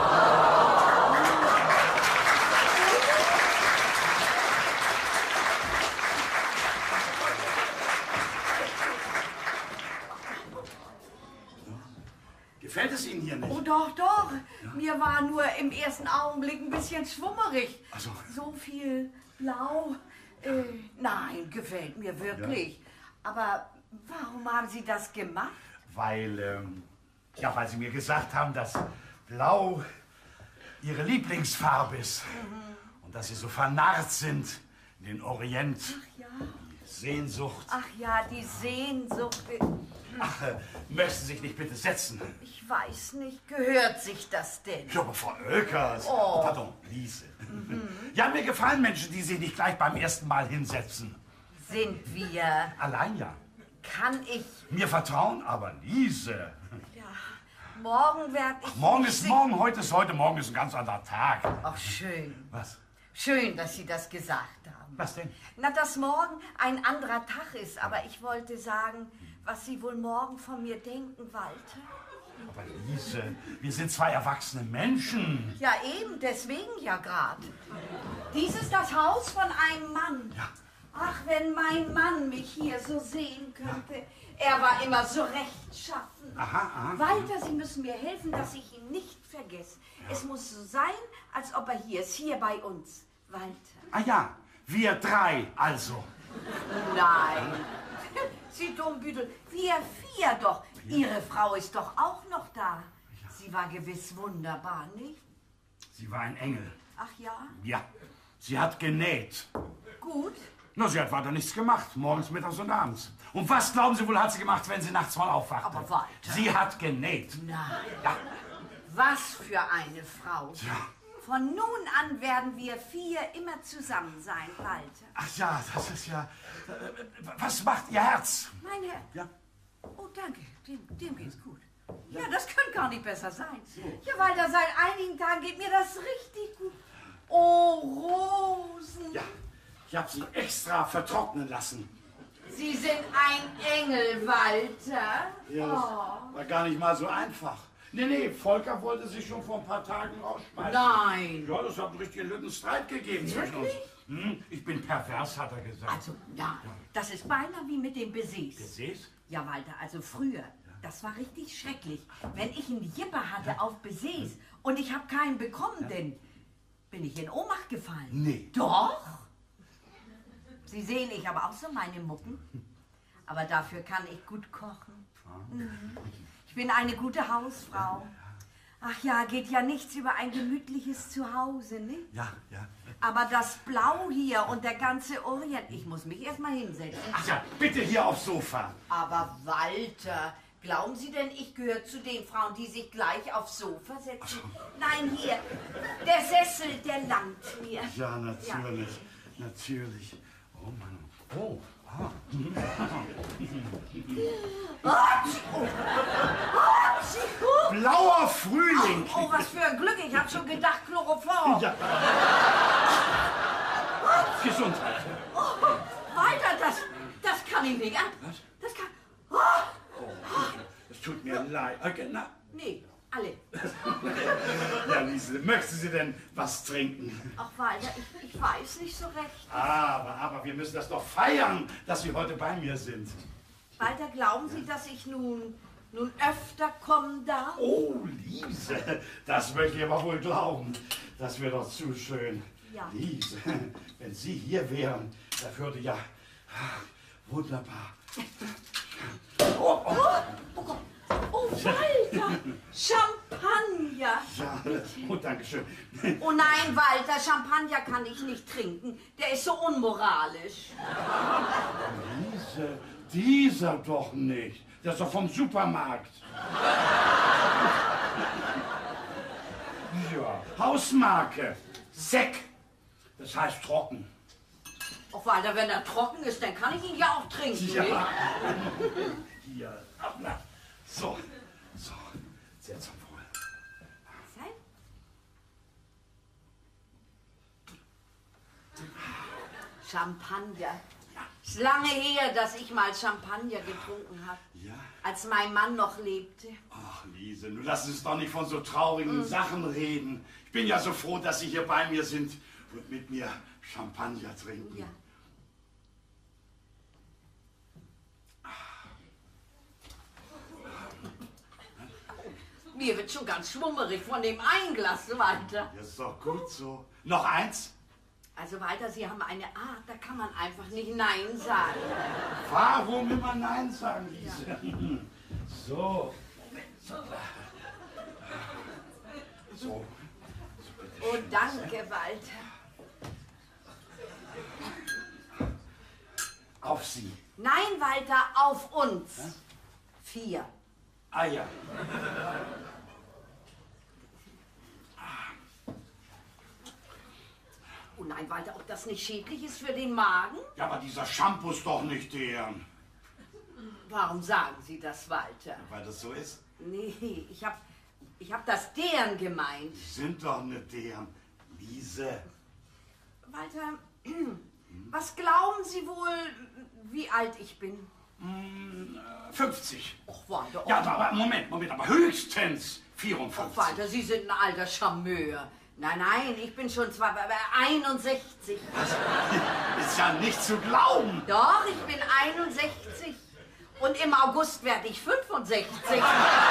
Gefällt es Ihnen hier nicht? Oh, doch, doch. Ja. Mir war nur im ersten Augenblick ein bisschen schwummerig. Also. So viel Blau. Äh, nein, gefällt mir wirklich. Ja. Aber warum haben Sie das gemacht? Weil, ähm, ja, weil Sie mir gesagt haben, dass Blau Ihre Lieblingsfarbe ist. Mhm. Und dass Sie so vernarrt sind in den Orient. Ach ja. Die Sehnsucht. Ach ja, die Sehnsucht. Ach, äh, möchten Sie sich nicht bitte setzen? Ich weiß nicht, gehört sich das denn? Ja, aber Frau Oelkers. Oh. Oh, pardon, Liese. Mhm. Ja, mir gefallen Menschen, die sich nicht gleich beim ersten Mal hinsetzen. Sind wir? Allein ja. Kann ich? Mir vertrauen, aber Liese. Ja, morgen werde ich... Ach, morgen ist morgen, heute ist heute, morgen ist ein ganz anderer Tag. Ach, schön. Was? Schön, dass Sie das gesagt haben. Was denn? Na, dass morgen ein anderer Tag ist, aber ich wollte sagen, was Sie wohl morgen von mir denken, Walter. Aber Liese, wir sind zwei erwachsene Menschen. Ja, eben, deswegen ja gerade. Dies ist das Haus von einem Mann. Ja. Ach, wenn mein Mann mich hier so sehen könnte. Er war immer so rechtschaffen. Aha, aha. Walter, Sie müssen mir helfen, dass ich ihn nicht vergesse. Ja. Es muss so sein, als ob er hier ist, hier bei uns. Walter. Ah ja, wir drei also. Nein. Sie Dummbüdel, wir vier doch. Ihre Frau ist doch auch noch da. Sie war gewiss wunderbar, nicht? Sie war ein Engel. Ach ja? Ja, sie hat genäht. Gut. Na, sie hat weiter nichts gemacht, morgens, mittags und abends. Und was glauben Sie wohl, hat sie gemacht, wenn sie nachts mal aufwachte? Aber Walter. Sie hat genäht. Nein. Ja. Was für eine Frau. Ja. Von nun an werden wir vier immer zusammen sein, Walter. Ach ja, das ist ja... Äh, was macht Ihr Herz? Mein Herr. Ja. Oh, danke. Dem, dem geht's gut. Ja, das könnte gar nicht besser sein. Ja, Walter, seit einigen Tagen geht mir das richtig gut. Oh, Rosen. Ja, ich habe sie extra vertrocknen lassen. Sie sind ein Engel, Walter. Ja, das Oh. war gar nicht mal so einfach. Nee, nee, Volker wollte sich schon vor ein paar Tagen rausschmeißen. Nein. Ja, das hat einen richtigen Lüttenstreit gegeben zwischen uns. Hm, ich bin pervers, hat er gesagt. Also, ja, das ist beinahe wie mit dem Besäß. Besäß? Ja, Walter, also früher, das war richtig schrecklich. Wenn ich einen Jipper hatte auf Besäß und ich habe keinen bekommen, denn bin ich in Ohnmacht gefallen. Nee. Doch. Sie sehen, ich habe auch so meine Mucken. Aber dafür kann ich gut kochen. Mhm. Ich bin eine gute Hausfrau. Ach ja, geht ja nichts über ein gemütliches Zuhause, nicht? Ja, ja. Aber das Blau hier und der ganze Orient, ich muss mich erst mal hinsetzen. Ach ja, bitte hier aufs Sofa. Aber Walter, glauben Sie denn, ich gehöre zu den Frauen, die sich gleich aufs Sofa setzen? Nein, hier, der Sessel, der langt mir. Ja, natürlich, ja. Natürlich. Oh Mann. Oh, ah. Blauer Frühling. Oh, oh, was für ein Glück, ich habe schon gedacht, Chloroform. Ja. Gesundheit. Oh, Walter, das, das kann ich nicht. Was? Das kann... Oh. Oh, es tut mir leid. Okay, na. Nee, alle. Ja, Liese, möchten Sie denn was trinken? Ach, Walter, ich, ich weiß nicht so recht. Aber, aber wir müssen das doch feiern, dass Sie heute bei mir sind. Walter, glauben Sie, dass ich nun, nun öfter kommen darf? Oh, Liese, das möchte ich aber wohl glauben. Das wäre doch zu schön. Ja. Liese, wenn Sie hier wären, das würde ja wunderbar. Oh, oh. Oh Gott. Oh, Walter! Champagner! Ja, oh, danke schön. Oh nein, Walter, Champagner kann ich nicht trinken. Der ist so unmoralisch. Liese, dieser doch nicht. Der ist doch vom Supermarkt. Ja, Hausmarke. Sek. Das heißt trocken. Oh, Walter, wenn er trocken ist, dann kann ich ihn ja auch trinken, Ja. nicht? Hier, ab, so, so, sehr zum Wohl. Champagner. Ist lange her, dass ich mal Champagner getrunken habe. Ja? Als mein Mann noch lebte. Ach, Liese, nun lass uns doch nicht von so traurigen mm. Sachen reden. Ich bin ja so froh, dass Sie hier bei mir sind und mit mir Champagner trinken. Ja. Mir wird schon ganz schwummerig von dem einen Glas, Walter. Ja, ist doch gut so. Noch eins? Also Walter, Sie haben eine Art, da kann man einfach nicht Nein sagen. Warum immer Nein sagen, Liese? Ja. So. So. Oh, danke, Walter. Auf Sie. Nein, Walter, auf uns. Ja? Vier. Ah ja. Oh nein, Walter, ob das nicht schädlich ist für den Magen? Ja, aber dieser Shampoo ist doch nicht deren. Warum sagen Sie das, Walter? Weil das so ist? Nee, ich hab, ich hab das deren gemeint. Die sind doch nicht deren. Liese. Walter, was glauben Sie wohl, wie alt ich bin? fünfzig. Och, Walter. Och, Ja, aber Moment, Moment, aber höchstens vierundfünfzig. Och, Walter, Sie sind ein alter Charmeur. Nein, nein, ich bin schon zwar einundsechzig. Ist ja nicht zu glauben. Doch, ich bin einundsechzig. Und im August werde ich fünfundsechzig.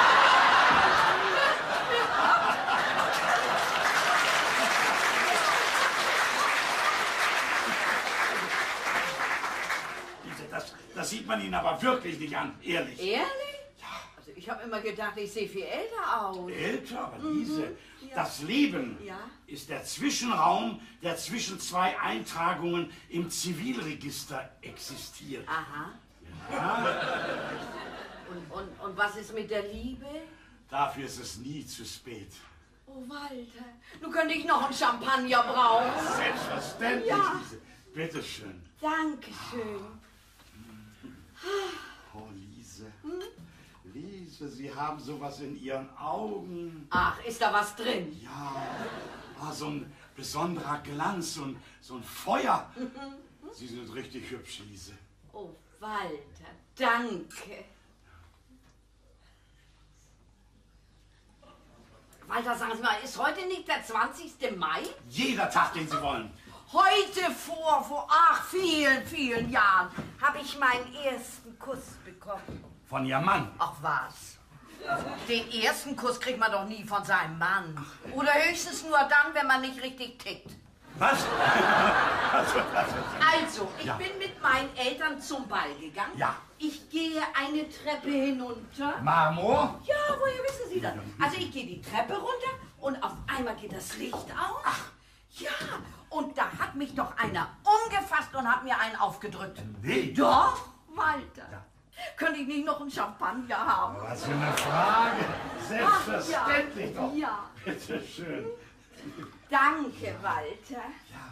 Das, das sieht man Ihnen aber wirklich nicht an, ehrlich. Ehrlich? Ja. Also ich habe immer gedacht, ich sehe viel älter aus. Älter, aber Liese, Mhm. Ja. das Leben Ja. ist der Zwischenraum, der zwischen zwei Eintragungen im Zivilregister existiert. Aha. Ja? Und, und, und was ist mit der Liebe? Dafür ist es nie zu spät. Oh, Walter, nun könnte ich noch einen Champagner brauchen. Selbstverständlich, Ja. Liese. Bitteschön. Dankeschön. Oh, Liese. Liese, Sie haben sowas in Ihren Augen. Ach, ist da was drin? Ja, ah, so ein besonderer Glanz und so ein Feuer. Sie sind richtig hübsch, Liese. Oh, Walter, danke. Walter, sagen Sie mal, ist heute nicht der zwanzigste Mai? Jeder Tag, den Sie wollen. Heute vor, vor ach, vielen, vielen Jahren habe ich meinen ersten Kuss bekommen. Von Ihrem Mann. Ach was? Den ersten Kuss kriegt man doch nie von seinem Mann. Oder höchstens nur dann, wenn man nicht richtig tickt. Was? Also, ich Ja. bin mit meinen Eltern zum Ball gegangen. Ja. Ich gehe eine Treppe hinunter. Marmor? Ja, woher wissen Sie das? Also ich gehe die Treppe runter und auf einmal geht das Licht aus. Ach. Ja, und da hat mich doch einer umgefasst und hat mir einen aufgedrückt. Nee. Doch, Walter. Ja. Könnte ich nicht noch einen Champagner haben? Was für eine Frage. Selbstverständlich Ach, ja. doch. Ja. Bitte schön. Danke, Walter. Ja.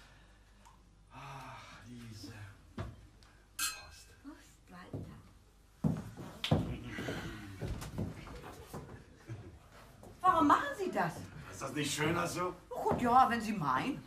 Ach, Liese. Prost. Prost, Walter. Warum machen Sie das? Ist das nicht schöner so? Oh gut, ja, wenn Sie meinen.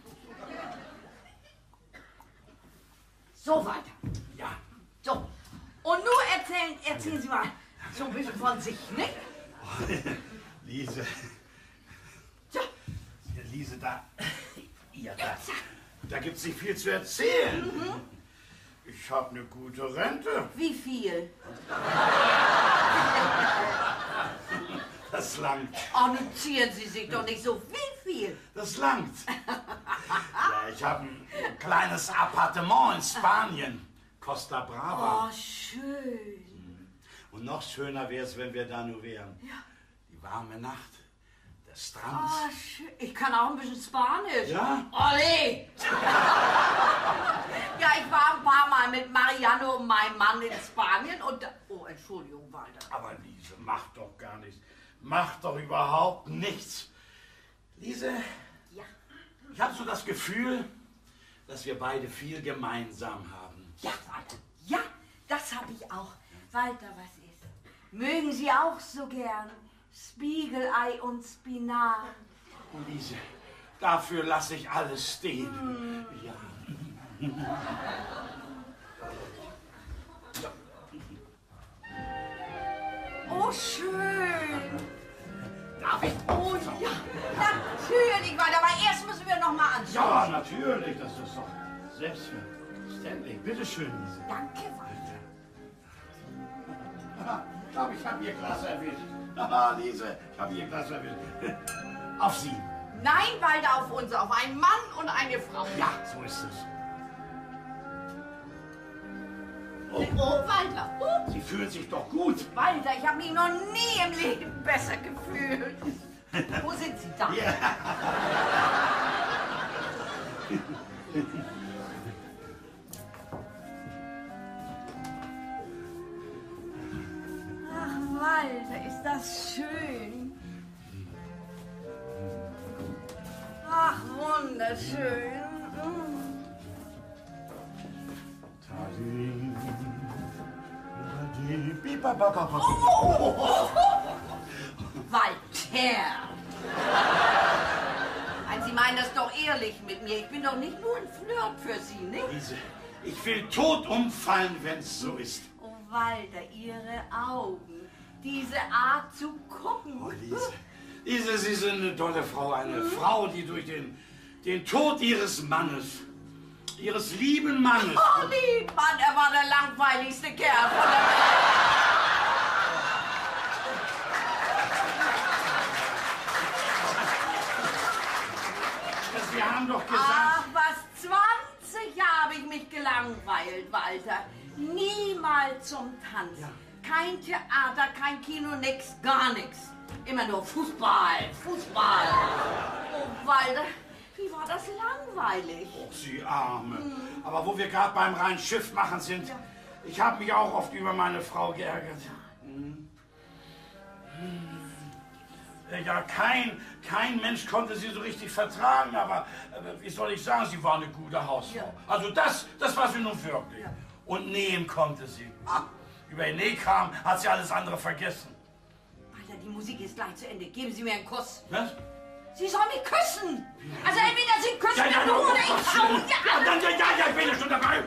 So, weiter. Ja. So. Und nur erzählen, erzählen Sie mal so ein bisschen von sich, ne? Liese. So. Liese, da. Ja, da. Da gibt es nicht viel zu erzählen. Mhm. Ich habe eine gute Rente. Wie viel? Das langt. Oh, nun ziehen Sie sich doch nicht so. Wie viel? Das langt. Ja, ich habe ein kleines Appartement in Spanien. Costa Brava. Oh, schön. Und noch schöner wäre es, wenn wir da nur wären. Ja. Die warme Nacht. Der Strand. Oh, schön. Ich kann auch ein bisschen Spanisch. Ja? Olé! Ja, ich war ein paar Mal mit Mariano und meinem Mann in Spanien und da... Oh, Entschuldigung, Walter. Aber Liese, mach doch gar nichts. Mach doch überhaupt nichts. Liese, Ja. ich habe so das Gefühl, dass wir beide viel gemeinsam haben. Ja, Walter. Ja, das habe ich auch. Walter, was ist? Mögen Sie auch so gern Spiegelei und Spinat? Und Liese, dafür lasse ich alles stehen. Mm. Ja. Oh, schön. Darf ich? Oh, ja, natürlich, Walter, aber erst müssen wir noch mal anschauen. Ja, natürlich, das ist doch selbstverständlich. Bitte schön, Lise. Danke, Walter. Ich glaube, ich habe Ihr Glas erwischt. Haha, Lise, ich habe Ihr Glas erwischt. Auf Sie. Nein, Walter, auf uns, auf einen Mann und eine Frau. Ja, so ist es. Oh, oh Walter, oh. Sie fühlen sich doch gut. Walter, ich habe mich noch nie im Leben besser gefühlt. Wo sind Sie da? Ja. Ach, Walter, ist das schön. Ach, wunderschön. Oh. Walter! Nein, Sie meinen das doch ehrlich mit mir. Ich bin doch nicht nur ein Flirt für Sie, nicht? Lise, ich will tot umfallen, wenn's so ist. Oh, Walter, Ihre Augen. Diese Art zu gucken. Oh, Lise. Lise, Sie sind eine tolle Frau. Eine Frau, die durch den, den Tod ihres Mannes, ihres lieben Mannes... Oh, lieb Mann, er war der langweiligste Kerl von der Welt. Wir haben doch gesagt... Ach, was, zwanzig Jahre habe ich mich gelangweilt, Walter. Niemals zum Tanz. Ja. Kein Theater, kein Kino, nix, gar nix. Immer nur Fußball, Fußball. Oh, Walter, wie war das langweilig? Oh, Sie Arme. Aber wo wir gerade beim reinen Schiff machen sind, ja. Ich habe mich auch oft über meine Frau geärgert. Hm. Hm. Ja, kein, kein Mensch konnte sie so richtig vertragen, aber äh, wie soll ich sagen, sie war eine gute Hausfrau. Ja. Also das, das war sie nun wirklich. Ja. Und nähen konnte sie. Ah. Über den Nähkram hat sie alles andere vergessen. Walter, die Musik ist gleich zu Ende. Geben Sie mir einen Kuss. Was? Sie soll mich küssen. Also entweder Sie küssen ja, ja, mich oh, oder ich hau. Ja, ja, dann, ja, ja, ja, ich bin ja schon dabei.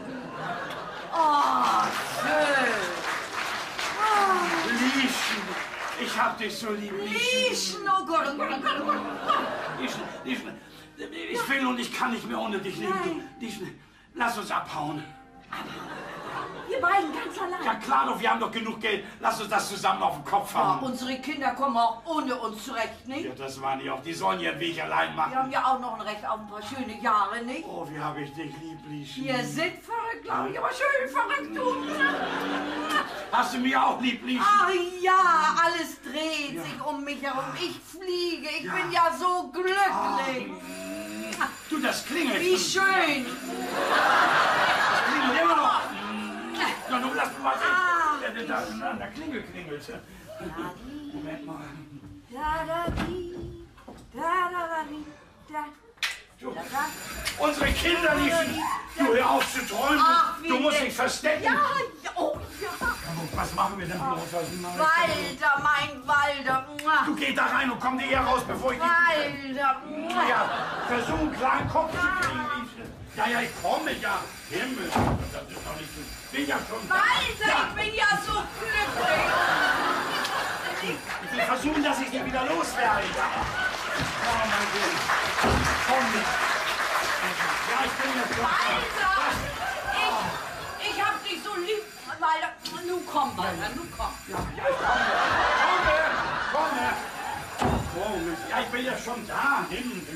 Oh, schön. Oh. Lieschen, ich hab dich so lieb. Lieschen, oh Gott, oh Gott, oh Gott, oh Gott. Lieschen, Lieschen, ich will und ich kann nicht mehr ohne dich leben. Nein. Lieschen, lass uns abhauen. Wir beiden ganz allein. Ja klar doch, wir haben doch genug Geld. Lass uns das zusammen auf den Kopf hauen. Ja, unsere Kinder kommen auch ohne uns zurecht, nicht? Ja, das waren die auch. Die sollen ihren Weg allein machen. Wir haben ja auch noch ein Recht auf ein paar schöne Jahre, nicht? Oh, wie habe ich dich lieb, Lieschen. Wir sind verrückt, glaube ich, aber schön verrückt, du. Hast du mich auch lieb, Lieschen? Ach ja, alles dreht ja. sich um mich herum. Ich fliege, ich ja. bin ja so glücklich. Ach, du, das klingelt. Wie schön. Das klingelt immer noch. Na, du lass mal sehen. Ah. Der, der, der, der Klingel klingelt. Moment mal. Da, da, di, da, da, da, di, da. Du, unsere Kinder, Lieschen. Du, hör auf zu träumen. Ach, du musst dich verstecken. Ja, ja, oh ja. Was machen wir denn bloß? Walter, mein Walter. Du geh da rein und komm dir hier raus, bevor ich... Walter. Ja, versuch einen klaren Kopf zu kriegen, Lieschen. Ja, ja, ich komme ja. Himmel, das ist doch nicht so. Bin ja schon da. Walter, ja. ich bin ja so glücklich. Ich will versuchen, dass ich dich wieder loswerde. Ja. Oh, mein Gott. Komm mit. Ja, ich bin ja schon Walter, ich, ich hab dich so lieb. Walter, nun komm, Walter, nun komm. Ja, ja, ich komme. Komme, komme. Komm, ja, ich bin ja schon da.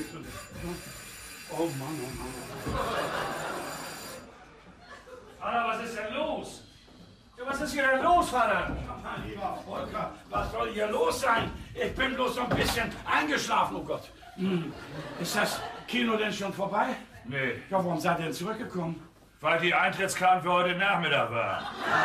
Oh Mann, oh Mann. Vater, was ist denn los? Ja, was ist hier denn los, Vater? Mein lieber Volker, was soll hier los sein? Ich bin bloß so ein bisschen eingeschlafen, oh Gott. Hm. Ist das Kino denn schon vorbei? Nee. Ja, warum seid ihr denn zurückgekommen? Weil die Eintrittskarten für heute Nachmittag waren.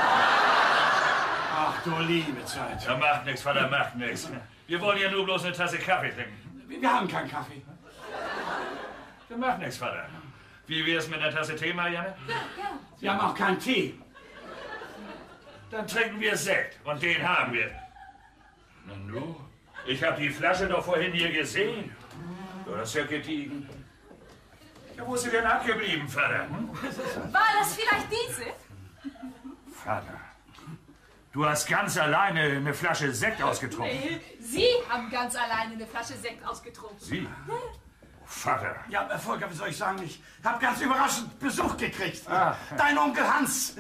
Ach du liebe Zeit. Da macht nichts, Vater, macht nichts. Wir wollen ja nur bloß eine Tasse Kaffee trinken. Wir haben keinen Kaffee. Da macht nichts, Vater. Wie wär's mit einer Tasse Tee, Marianne? Ja, ja. Wir haben auch keinen Tee. Dann trinken wir Sekt. Und den haben wir. Na nu, ich habe die Flasche doch vorhin hier gesehen. Ja, das ist ja gediegen. Ja, Ja, wo ist sie denn abgeblieben, Vater? Hm? War das vielleicht diese? Vater, du hast ganz alleine eine Flasche Sekt ausgetrunken. Nee, Sie haben ganz alleine eine Flasche Sekt ausgetrunken. Sie? Oh, Vater. Ja, Herr Volker, wie soll ich sagen, ich habe ganz überraschend Besuch gekriegt. Ah. Dein Onkel Hans.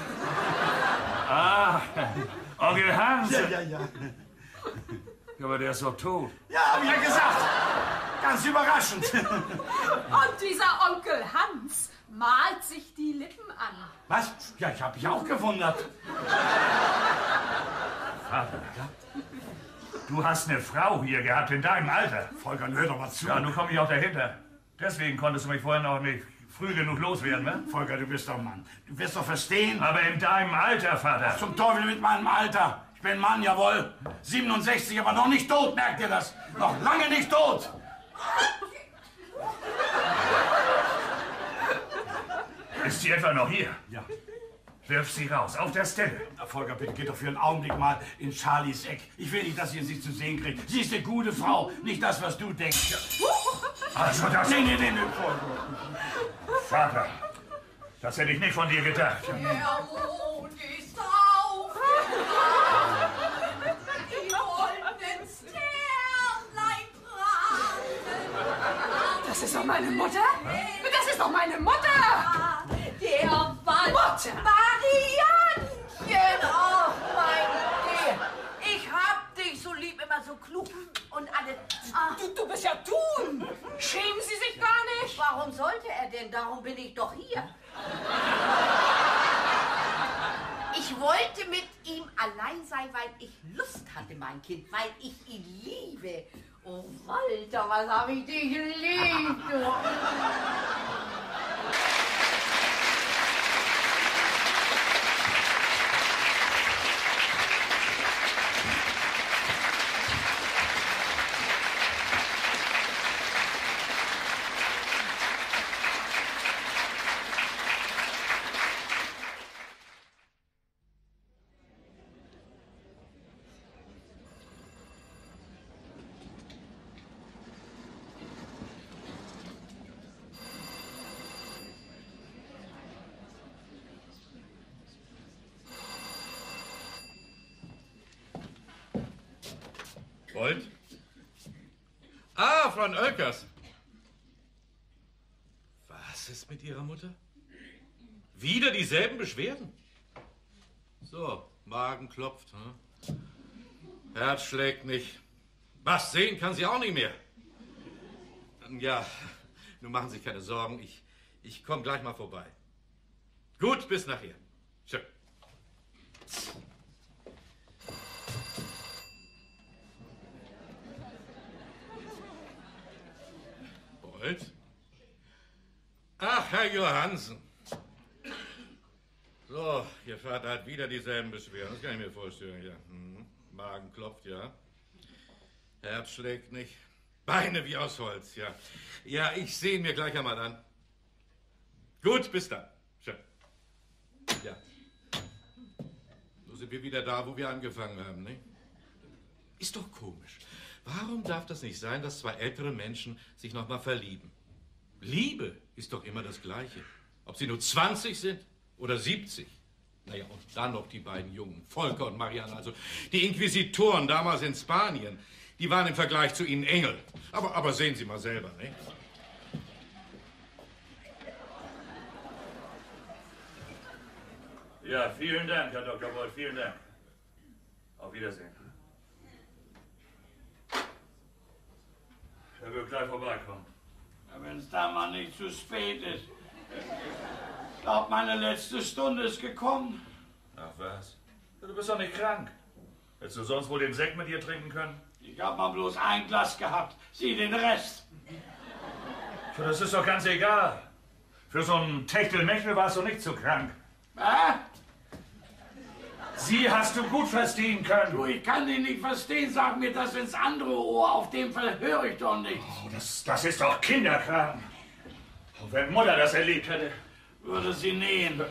Ah, Onkel Hans. Ja, ja, ja. Ja, aber der ist doch tot. Ja, hab ich ja gesagt. Ganz überraschend. Und dieser Onkel Hans malt sich die Lippen an. Was? Ja, ich habe mich auch gewundert. Vater, du hast eine Frau hier gehabt in deinem Alter. Volker, hör doch mal zu. Ja, nun komme ich auch dahinter. Deswegen konntest du mich vorhin auch nicht früh genug loswerden, ne? Volker, du bist doch Mann. Du wirst doch verstehen. Aber in deinem Alter, Vater. Zum Teufel mit meinem Alter. Ich bin Mann, jawohl. siebenundsechzig, aber noch nicht tot, merkt ihr das? Noch lange nicht tot. Ist sie etwa noch hier? Ja. Wirf sie raus, auf der Stelle. Na, Volker, bitte geht doch für einen Augenblick mal in Charlies Eck. Ich will nicht, dass ihr sie zu sehen kriegt. Sie ist eine gute Frau, nicht das, was du denkst. Also das... Nee, nee, nee, nee, Volker. Vater, das hätte ich nicht von dir gedacht. Der Mond ist aufgegangen, die goldenen Sternlein prahlen. Das ist doch meine Mutter? Das ist doch meine Mutter! Der Wald. Mutter! Mariannchen! Oh, mein Gott! Ich hab dich so lieb, immer so klug und alles. Ah, Du, du bist ja Thun! Schämen Sie sich gar nicht? warum sollte er denn? Darum bin ich doch hier. Ich wollte mit ihm allein sein, weil ich Lust hatte, mein Kind, weil ich ihn liebe. Oh, Walter, was hab ich dich geliebt, du. Freund? Ah, Frau Oelkers. Was ist mit Ihrer Mutter? Wieder dieselben Beschwerden? So, Magen klopft. Hm? Herz schlägt nicht. Was, sehen kann sie auch nicht mehr. Ja, nun machen Sie sich keine Sorgen. Ich, ich komme gleich mal vorbei. Gut, bis nachher. Tschö. Bold? Ach, Herr Johansen. So, Ihr Vater hat wieder dieselben Beschwerden. Das kann ich mir vorstellen, ja. Hm. Magen klopft, ja. Herz schlägt nicht. Beine wie aus Holz, ja. Ja, ich sehe ihn mir gleich einmal an. Gut, bis dann. Schön. Ja. So sind wir wieder da, wo wir angefangen haben, ne? Ist doch komisch. Warum darf das nicht sein, dass zwei ältere Menschen sich noch mal verlieben? Liebe ist doch immer das Gleiche. Ob sie nur zwanzig sind oder siebzig. Naja, und dann noch die beiden Jungen, Volker und Marianne, also die Inquisitoren damals in Spanien. Die waren im Vergleich zu ihnen Engel. Aber, aber sehen Sie mal selber, ne? Ja, vielen Dank, Herr Doktor Bold, vielen Dank. Auf Wiedersehen. Er wird gleich vorbeikommen. Ja, wenn es da mal nicht zu spät ist. Ich glaube, meine letzte Stunde ist gekommen. Ach was? Du bist doch nicht krank. Hättest du sonst wohl den Sekt mit ihr trinken können? Ich habe mal bloß ein Glas gehabt. Sie den Rest. Für das ist doch ganz egal. Für so einen Techtelmechtel warst du nicht zu krank. Hä? Sie hast du gut verstehen können. Du, ich kann dich nicht verstehen. Sag mir das ins andere Ohr. Auf dem Fall höre ich doch nichts. Oh, das, das ist doch Kinderkram. Und wenn Mutter das erlebt hätte. Würde sie nähen.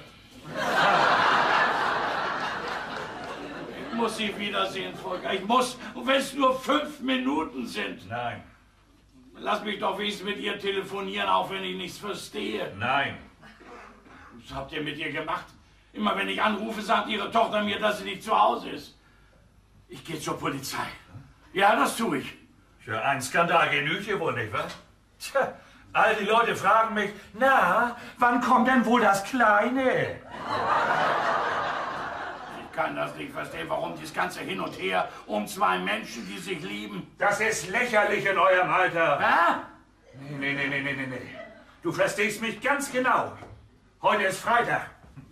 Ich muss sie wiedersehen, Volker. Ich muss. Und wenn es nur fünf Minuten sind. Nein. Lass mich doch wenigstens mit ihr telefonieren, auch wenn ich nichts verstehe. Nein. Was habt ihr mit ihr gemacht? Immer wenn ich anrufe, sagt ihre Tochter mir, dass sie nicht zu Hause ist. Ich gehe zur Polizei. Ja, das tue ich. Für einen Skandal genügt wohl nicht, was? Tja, all die Leute fragen mich, na, wann kommt denn wohl das Kleine? Ich kann das nicht verstehen, warum dieses ganze Hin und Her um zwei Menschen, die sich lieben. Das ist lächerlich in eurem Alter. Hä? Nee, nee, nee, nee, nee, nee. Du verstehst mich ganz genau. Heute ist Freitag.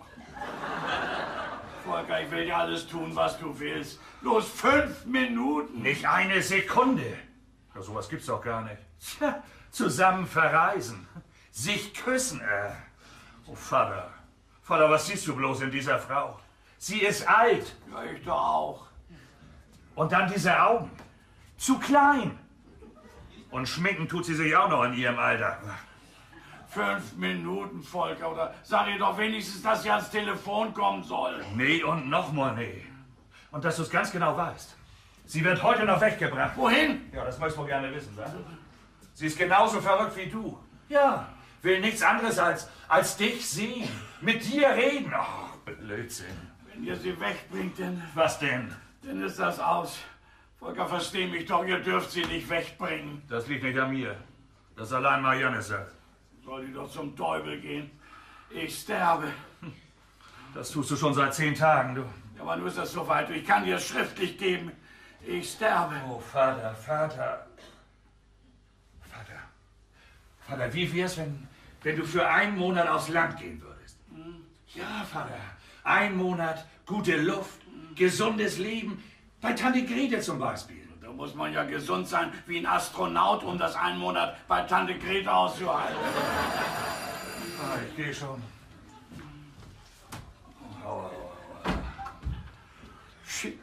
Volker, ich will ja alles tun, was du willst. Bloß fünf Minuten. Nicht eine Sekunde. Ja, sowas gibt's doch gar nicht. Tja, zusammen verreisen. Sich küssen. Äh. Oh, Vater. Vater, was siehst du bloß in dieser Frau? Sie ist alt. Ja, ich doch auch. Und dann diese Augen. Zu klein. Und schminken tut sie sich auch noch in ihrem Alter. Fünf Minuten, Volker, oder sag ihr doch wenigstens, dass sie ans Telefon kommen soll. Nee und nochmal nee. Und dass du es ganz genau weißt. Sie wird heute noch weggebracht. Wohin? Ja, das möchtest du gerne wissen, wa? Sie ist genauso verrückt wie du. Ja, will nichts anderes als, als dich sehen. Mit dir reden. Ach, Blödsinn. Wenn ihr sie wegbringt, dann... Was denn? Dann ist das aus. Volker, versteh mich doch, ihr dürft sie nicht wegbringen. Das liegt nicht an mir. Das allein Marianne sagt. Soll die doch zum Teufel gehen. Ich sterbe. Das tust du schon seit zehn Tagen, du. Ja, aber nun ist das soweit. Ich kann dir es schriftlich geben. Ich sterbe. Oh, Vater, Vater. Vater. Vater, wie wär's, wenn, wenn du für einen Monat aufs Land gehen würdest? Hm? Ja, Vater. Ein Monat, gute Luft, hm. gesundes Leben. Bei Tante Grete zum Beispiel. Da muss man ja gesund sein wie ein Astronaut, um das einen Monat bei Tante Grete auszuhalten. Ah, ich gehe schon. Aua, aua, aua. Shit.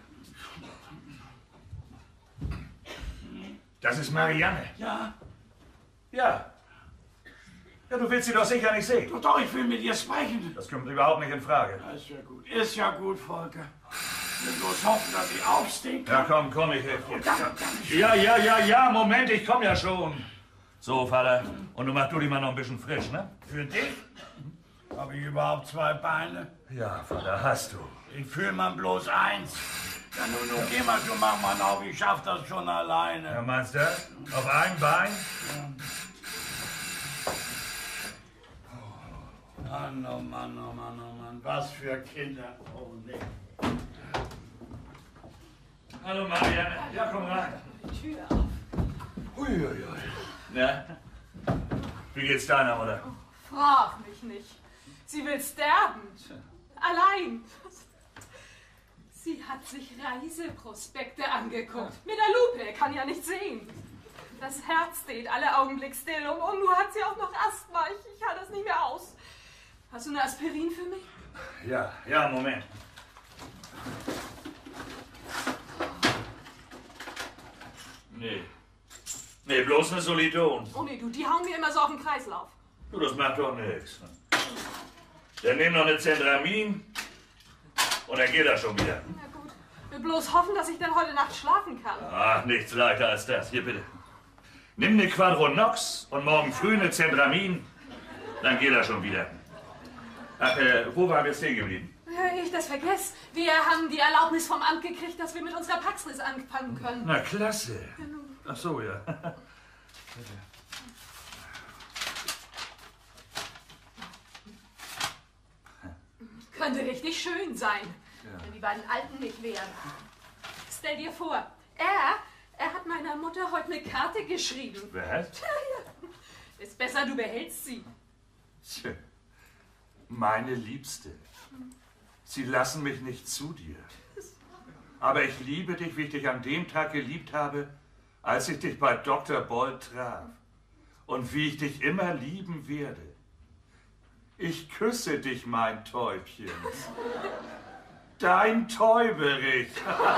Das ist Marianne. Ja? Ja. Ja, du willst sie doch sicher nicht sehen. Doch, doch, ich will mit ihr sprechen. Das kommt überhaupt nicht in Frage. Ja, ist ja gut. Ist ja gut, Volker. Ich will bloß hoffen, dass ich aufstehen Ja, kann. komm, komm, ich helfe dir. Danke, danke. Ja, ja, ja, ja, Moment, ich komm ja schon. So, Vater, und du machst du dich mal noch ein bisschen frisch, ne? Für dich? Habe ich überhaupt zwei Beine? Ja, Vater, hast du. Ich fühle man bloß eins. Ja, nun, nun, geh mal, du mach mal auf, ich schaff das schon alleine. Ja, meinst du? Auf einem Bein? Mann, oh Mann, oh Mann, oh Mann, was für Kinder. Oh, nee. Hallo, Marianne. Ja, komm rein. Tür auf. Uiuiui. Na? Wie geht's deiner, Mutter? Frag mich nicht. Sie will sterben. Allein. Sie hat sich Reiseprospekte angeguckt. Mit der Lupe, kann ja nicht sehen. Das Herz steht alle Augenblick still und, und nur hat sie auch noch Asthma. Ich, ich halte das nicht mehr aus. Hast du eine Aspirin für mich? Ja, ja, Moment. Nee. Nee, bloß eine Solidon. Oh nee, du, die hauen mir immer so auf den Kreislauf. Du, das macht doch nichts. Dann nimm noch eine Zentramin und dann geht das schon wieder. Na gut. Wir bloß hoffen, dass ich dann heute Nacht schlafen kann. Ach, nichts leichter als das. Hier, bitte. Nimm eine Quadronox und morgen früh eine Zentramin, dann geht das schon wieder. Ach, äh, wo waren wir stehen geblieben? Ja, ich das vergesse. Wir haben die Erlaubnis vom Amt gekriegt, dass wir mit unserer Praxis anfangen können. Na, klasse. Ach so, ja. Könnte richtig schön sein, Ja. Wenn die beiden Alten nicht wären. Stell dir vor, er, er hat meiner Mutter heute eine Karte geschrieben. Was? Tja, ja. Ist besser, du behältst sie. Tja, meine Liebste, sie lassen mich nicht zu dir. Aber ich liebe dich, wie ich dich an dem Tag geliebt habe, als ich dich bei Doktor Boll traf. Und wie ich dich immer lieben werde. Ich küsse dich, mein Täubchen. Dein Täuberich.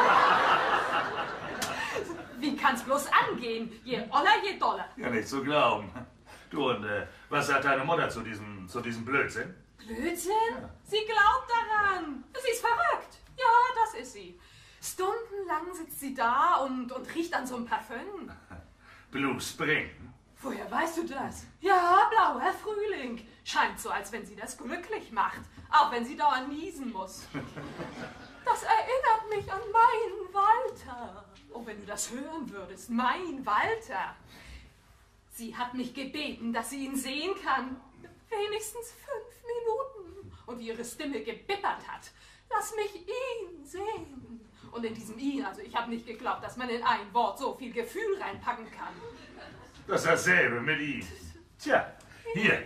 Wie kann's bloß angehen? Je oller, je doller. Ja, nicht zu glauben. Du, und äh, was sagt deine Mutter zu diesem, zu diesem Blödsinn? Blödsinn? Ja. Sie glaubt daran. Sie ist verrückt. Ja, das ist sie. Stundenlang sitzt sie da und, und riecht an so einem Parfüm. Blue Spring. Woher weißt du das? Ja, blauer Frühling. Scheint so, als wenn sie das glücklich macht, auch wenn sie dauernd niesen muss. Das erinnert mich an meinen Walter. Oh, wenn du das hören würdest, mein Walter. Sie hat mich gebeten, dass sie ihn sehen kann. Wenigstens fünf Minuten. Und wie ihre Stimme gebibbert hat. Lass mich ihn sehen. Und in diesem ihn, also ich habe nicht geglaubt, dass man in ein Wort so viel Gefühl reinpacken kann. Das ist dasselbe mit ihm. Tja, hier.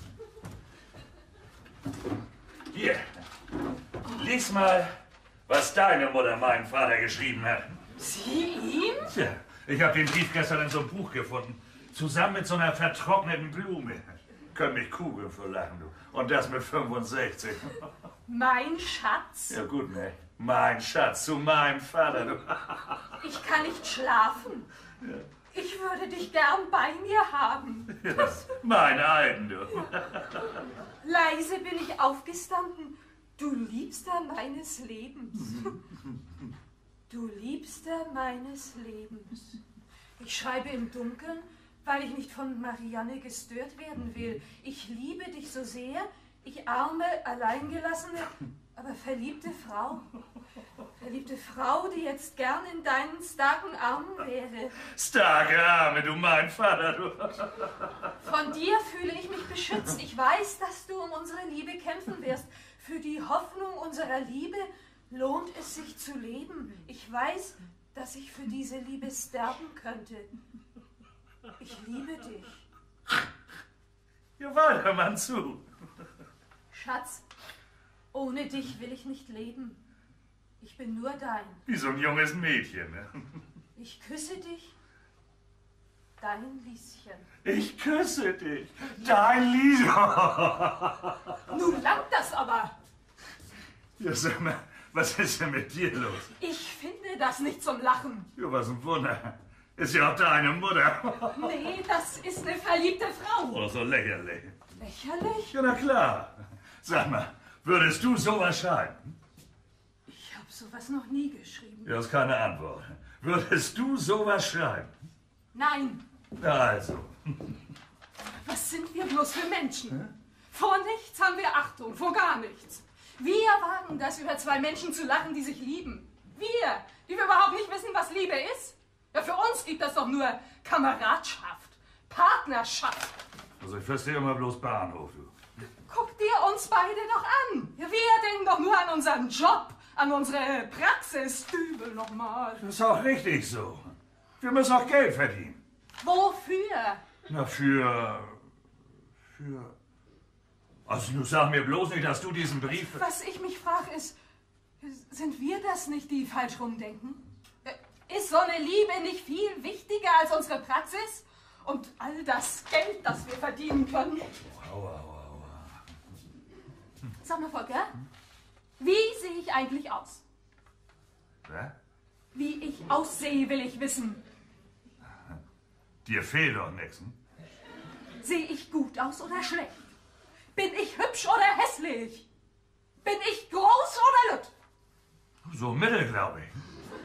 Hier. Lies mal, was deine Mutter meinem Vater geschrieben hat. Sie ihm? Tja, ich habe den Brief gestern in so einem Buch gefunden. Zusammen mit so einer vertrockneten Blume. Können mich kugeln vor Lachen, du. Und das mit fünfundsechzig. Mein Schatz? Ja gut, ne? Mein Schatz, zu meinem Vater, du. Ich kann nicht schlafen. Ja. Ich würde dich gern bei mir haben. Ja, mein Alten, du. Leise bin ich aufgestanden. Du Liebster meines Lebens. Du Liebster meines Lebens. Ich schreibe im Dunkeln, weil ich nicht von Marianne gestört werden will. Ich liebe dich so sehr, ich arme, alleingelassene, aber verliebte Frau. Verliebte Frau, die jetzt gern in deinen starken Armen wäre. Starke Arme, du mein Vater, du. Von dir fühle ich mich beschützt. Ich weiß, dass du um unsere Liebe kämpfen wirst. Für die Hoffnung unserer Liebe lohnt es sich zu leben. Ich weiß, dass ich für diese Liebe sterben könnte. Ich liebe dich. Ja, weiter, Mann, zu. Schatz, ohne dich will ich nicht leben. Ich bin nur dein. Wie so ein junges Mädchen, ne? Ich küsse dich, dein Lieschen. Ich küsse dich, dein Lieschen. Nun langt das aber. Ja, sag mal, was ist denn mit dir los? Ich finde das nicht zum Lachen. Ja, was ein Wunder. Ist ja auch deine Mutter. Nee, das ist eine verliebte Frau. Oh, so lächerlich. Lächerlich? Ja, na klar. Sag mal, würdest du sowas schreiben? Ich habe sowas noch nie geschrieben. Ja, ist keine Antwort. Würdest du sowas schreiben? Nein. Na also. Was sind wir bloß für Menschen? Hm? Vor nichts haben wir Achtung, vor gar nichts. Wir wagen das, über zwei Menschen zu lachen, die sich lieben. Wir, die wir überhaupt nicht wissen, was Liebe ist. Ja, für uns gibt das doch nur Kameradschaft, Partnerschaft. Also ich verstehe immer bloß Bahnhof, du. Guck dir uns beide doch an. Ja, wir denken doch nur an unseren Job, an unsere Praxis. Dübel nochmal. Das ist auch richtig so. Wir müssen auch Geld verdienen. Wofür? Na, für... für... Also du sag mir bloß nicht, dass du diesen Brief... Was ich mich frage ist, sind wir das nicht, die falsch rumdenken? Ist so eine Liebe nicht viel wichtiger als unsere Praxis? Und all das Geld, das wir verdienen können? Aua, aua, aua. Sag mal, Volker, wie sehe ich eigentlich aus? Was? Wie ich aussehe, will ich wissen. Dir fehlt doch nichts, hm? Sehe ich gut aus oder schlecht? Bin ich hübsch oder hässlich? Bin ich groß oder lütt? So mittel, glaube ich.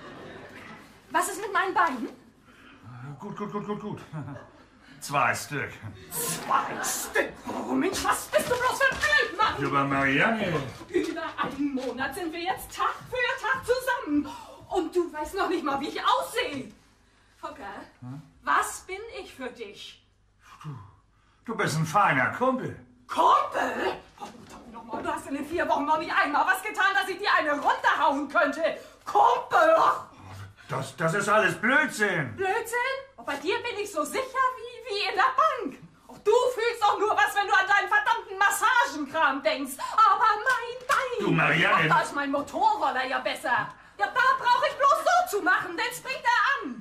Was ist mit meinen Beinen? Gut, gut, gut, gut, gut. Zwei Stück. Zwei Stück? Oh Mensch, was bist du bloß für ein Blödmann? Über Marianne. Über einen Monat sind wir jetzt Tag für Tag zusammen. Und du weißt noch nicht mal, wie ich aussehe. Volker, hm? Was bin ich für dich? Du, du bist ein feiner Kumpel. Kumpel? Oh, doch noch mal, du hast in den vier Wochen noch nicht einmal was getan, dass ich dir eine runterhauen könnte. Kumpel! Das, das ist alles Blödsinn. Blödsinn? Und bei dir bin ich so sicher wie, wie in der Bank. Auch du fühlst doch nur was, wenn du an deinen verdammten Massagenkram denkst. Aber mein Bein... Du, Marianne... Ach, da ist mein Motorroller ja besser. Ja, da brauche ich bloß so zu machen, denn springt er an.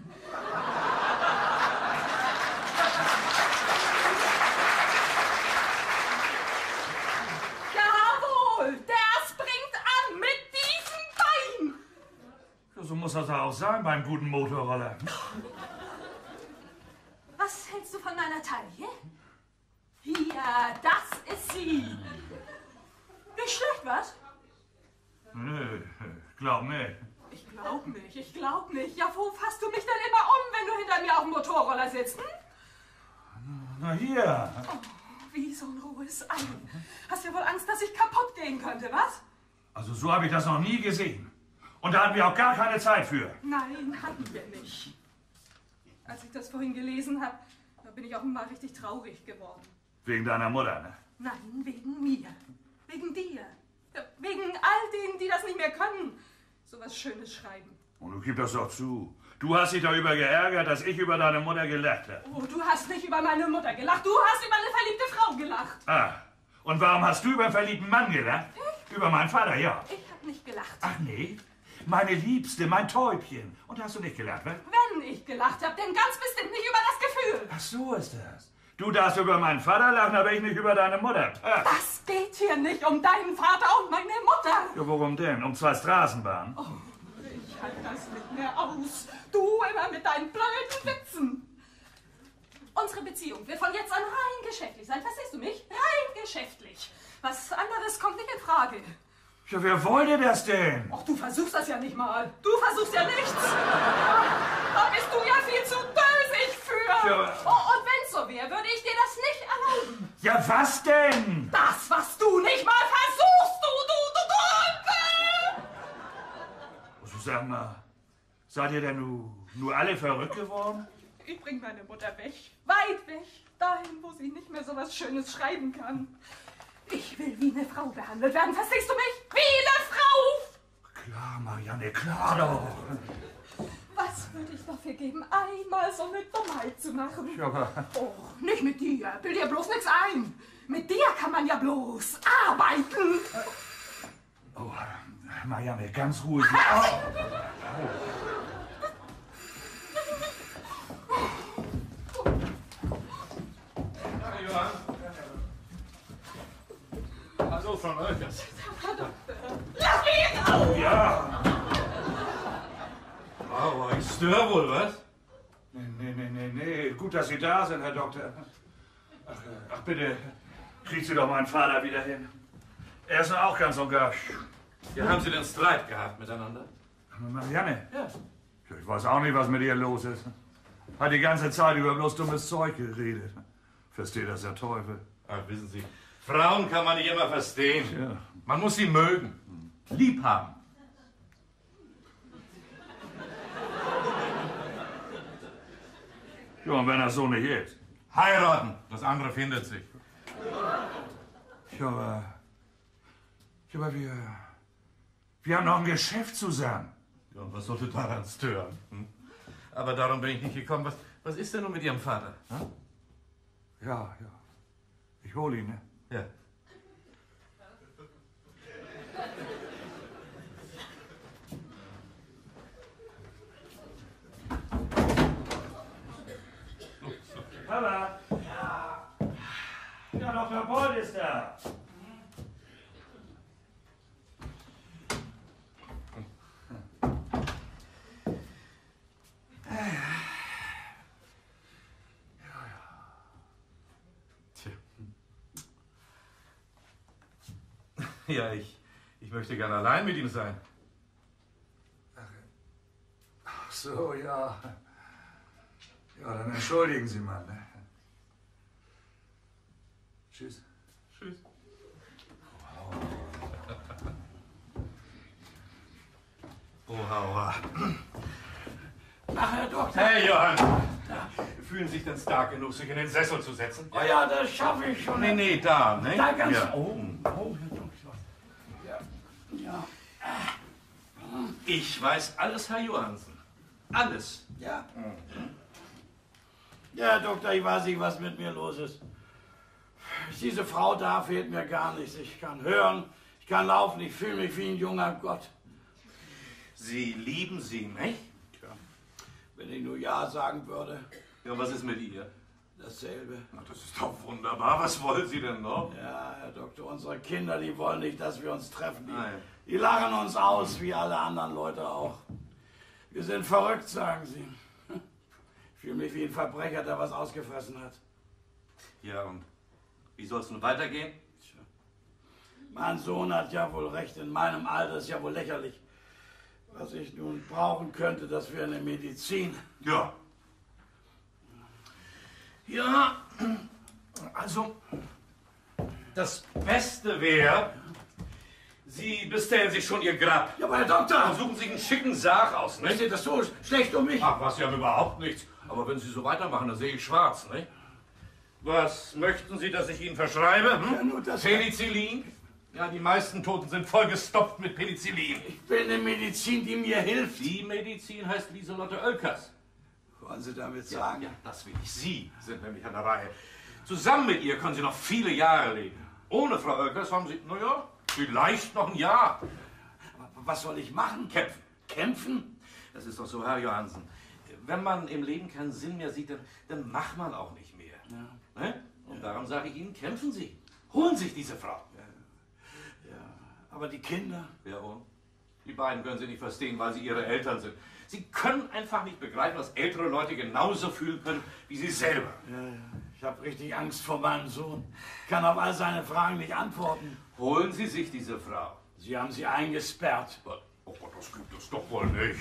Jawohl, der springt an mit diesem Bein. So muss das auch sein beim guten Motorroller. Was hältst du von meiner Taille? Ja, das ist sie. Nicht schlecht, was? Nö, glaub nicht. Ich glaub nicht, ich glaub nicht. Ja, wo fasst du mich denn immer um, wenn du hinter mir auf dem Motorroller sitzt? Hm? Na hier. Oh, wie so ein rohes Ei. Hast ja wohl Angst, dass ich kaputt gehen könnte, was? Also so habe ich das noch nie gesehen. Und da hatten wir auch gar keine Zeit für. Nein, hatten wir nicht. Als ich das vorhin gelesen habe, da bin ich auch mal richtig traurig geworden. Wegen deiner Mutter, ne? Nein, wegen mir. Wegen dir. Wegen all denen, die das nicht mehr können. So was Schönes schreiben. Und du gib das doch zu. Du hast dich darüber geärgert, dass ich über deine Mutter gelacht habe. Oh, du hast nicht über meine Mutter gelacht. Du hast über eine verliebte Frau gelacht. Ah, und warum hast du über einen verliebten Mann gelacht? Ich? Über meinen Vater, ja. Ich hab nicht gelacht. Ach nee? Meine Liebste, mein Täubchen. Und da hast du nicht gelacht, was? Wenn ich gelacht habe, dann ganz bestimmt nicht über das Gefühl. Ach, so ist das. Du darfst über meinen Vater lachen, aber ich nicht über deine Mutter. Ah. Das geht hier nicht um deinen Vater und meine Mutter. Ja, worum denn? Um zwei Straßenbahnen? Oh, ich halte das nicht mehr aus. Du immer mit deinen blöden Witzen. Unsere Beziehung wird von jetzt an rein geschäftlich sein. Verstehst du mich? Rein geschäftlich. Was anderes kommt nicht in Frage. Ja, wer wollte das denn? Ach, du versuchst das ja nicht mal. Du versuchst ja nichts. Da bist du ja viel zu dösig für. Ja, oh, und wenn's so wäre, würde ich dir das nicht erlauben. Ja, was denn? Das, was du nicht mal versuchst, du, du, du Trümpe! Also sag mal, seid ihr denn nur, nur alle verrückt geworden? Ich bring meine Mutter weg. Weit weg. Dahin, wo sie nicht mehr so was Schönes schreiben kann. Ich will wie eine Frau behandelt werden, verstehst du mich? Wie eine Frau! Klar, Marianne, klar doch. Was würde ich dafür geben, einmal so eine Dummheit zu machen? Ja, aber... Oh, nicht mit dir. Bild dir bloß nichts ein. Mit dir kann man ja bloß arbeiten. Oh, Marianne, ganz ruhig. Oh. Ja, Johann. Hallo, Frau Oelkers. Lass mich auf! Ja. Aber ich störe wohl, was? Nee, nee, nee, nee, nee. Gut, dass Sie da sind, Herr Doktor. Ach, äh, ach bitte, kriegt Sie doch meinen Vater wieder hin. Er ist auch ganz und gar... Ja, haben Sie denn Streit gehabt miteinander? Marianne? Ja. Ich weiß auch nicht, was mit ihr los ist. Hat die ganze Zeit über bloß dummes Zeug geredet. Versteht das der Teufel. Ach, wissen Sie, Frauen kann man nicht immer verstehen. Ja. Man muss sie mögen. Lieb haben. Ja, und wenn das so nicht ist. Heiraten, das andere findet sich. Ja, aber... Ja, aber wir... Wir haben noch ein Geschäft zusammen. Ja, und was sollte daran stören? Hm? Aber darum bin ich nicht gekommen. Was, was ist denn nun mit Ihrem Vater? Hm? Ja, ja. Ich hole ihn, ne? Ja. Papa! Ja! Ja, Doktor Bold ist da! Ja, ich, ich möchte gern allein mit ihm sein. Ach so, ja. Ja, dann entschuldigen Sie mal, ne? Tschüss. Tschüss. Oha, Ach, Herr Doktor. Hey, Johann! Fühlen Sie sich denn stark genug, sich in den Sessel zu setzen? Oh ja, das schaffe ich schon. Nee, nee, da, ne? Da ganz... Ja. Oh, oh, Herr Doktor. Ja, ja, Ich weiß alles, Herr Johansen. Alles. ja. Ja, Herr Doktor, ich weiß nicht, was mit mir los ist. Diese Frau da fehlt mir gar nichts. Ich kann hören, ich kann laufen, ich fühle mich wie ein junger Gott. Sie lieben sie, nicht? Tja, wenn ich nur Ja sagen würde, Ja, was ist mit ihr? dasselbe. Na, das ist doch wunderbar. Was wollen Sie denn noch? Ja, Herr Doktor, unsere Kinder, die wollen nicht, dass wir uns treffen. Die, Nein. die lachen uns aus, wie alle anderen Leute auch. Wir sind verrückt, sagen sie. Ich fühle mich wie ein Verbrecher, der was ausgefressen hat. Ja, und wie soll es nun weitergehen? Tja. Mein Sohn hat ja wohl recht, in meinem Alter ist ja wohl lächerlich. Was ich nun brauchen könnte, das wäre eine Medizin. Ja. Ja, Also, Das Beste wäre, Sie bestellen sich schon Ihr Grab. ja, aber Herr Doktor, Suchen sich einen schicken Sarg aus, ist nicht? dir das so schlecht um mich? Ach, was, Sie haben überhaupt nichts. Aber wenn Sie so weitermachen, dann sehe ich schwarz, nicht? Was möchten Sie, dass ich Ihnen verschreibe? Hm? Ja, nur das- Penicillin? Ja, die meisten Toten sind vollgestopft mit Penicillin. Ich will eine Medizin, die mir hilft. Die Medizin heißt Lieselotte Oelkers. Wollen Sie damit sagen? Ja, das will ich. Sie sind nämlich an der Reihe. Zusammen mit ihr können Sie noch viele Jahre leben. Ohne Frau Oelkers haben Sie, naja, vielleicht noch ein Jahr. Aber was soll ich machen? Kämpfen. Kämpfen? Das ist doch so, Herr Johansen. Wenn man im Leben keinen Sinn mehr sieht, dann, dann macht man auch nicht mehr. Ja. Ne? Und darum sage ich Ihnen, kämpfen Sie. Holen sich diese Frau. Aber die Kinder? Ja, und? Die beiden können Sie nicht verstehen, weil sie Ihre Eltern sind. Sie können einfach nicht begreifen, dass ältere Leute genauso fühlen können wie Sie selber. Ja, ja. Ich habe richtig Angst vor meinem Sohn. Kann auf all seine Fragen nicht antworten. Holen Sie sich diese Frau. Sie haben sie eingesperrt. Oh Gott, das gibt es doch wohl nicht.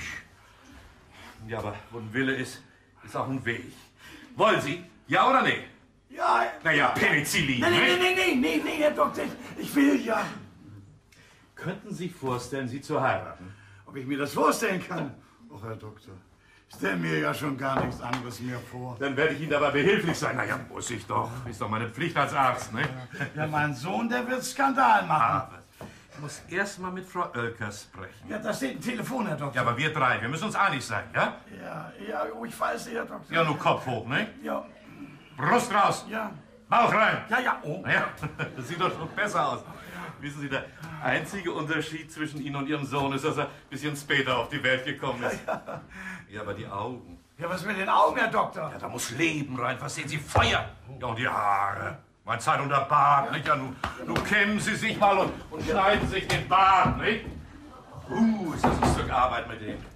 Ja, aber wo ein Wille ist, ist auch ein Weg. Wollen Sie? Ja oder nee? Ja. Naja, Penicillin. Nee, nee, nicht? nee, nee, nee, nee, Herr Doktor, ich, ich will ja. Könnten Sie sich vorstellen, Sie zu heiraten? Ob ich mir das vorstellen kann? Och, Herr Doktor, ich stelle mir ja schon gar nichts anderes mehr vor. Dann werde ich Ihnen dabei behilflich sein. Naja, muss ich doch. Ist doch meine Pflicht als Arzt, ne? Ja, mein Sohn, der wird Skandal machen. Aber ich muss erst mal mit Frau Oelkers sprechen. Ja, da steht ein Telefon, Herr Doktor. Ja, aber wir drei, wir müssen uns einig sein, ja? Ja, ja, oh, ich weiß, Herr Doktor. Ja, nur Kopf hoch, ne? Ja, Brust raus, ja, Bauch rein. ja, ja, oh. Ja, das sieht doch schon besser aus. Wissen Sie, der einzige Unterschied zwischen Ihnen und Ihrem Sohn ist, dass er ein bisschen später auf die Welt gekommen ist. Ja, aber die Augen. Ja, was mit den Augen, Herr Doktor? Ja, da muss Leben rein, verstehen Sie? Feuer! Ja, und die Haare. Meine Zeit und der Bart, nicht? Ja, nun, nun kämmen Sie sich mal und, und schneiden sich den Bart, nicht? Uh, ist das ein Stück Arbeit mit dem.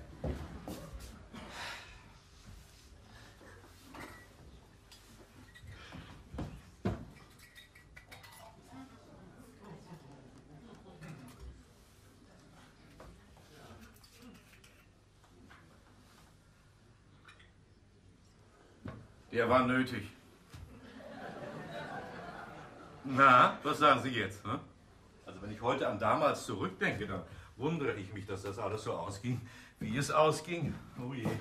Der war nötig. Na, was sagen Sie jetzt? Hm? Also wenn ich heute an damals zurückdenke, dann wundere ich mich, dass das alles so ausging, wie es ausging. Oh je. Ja.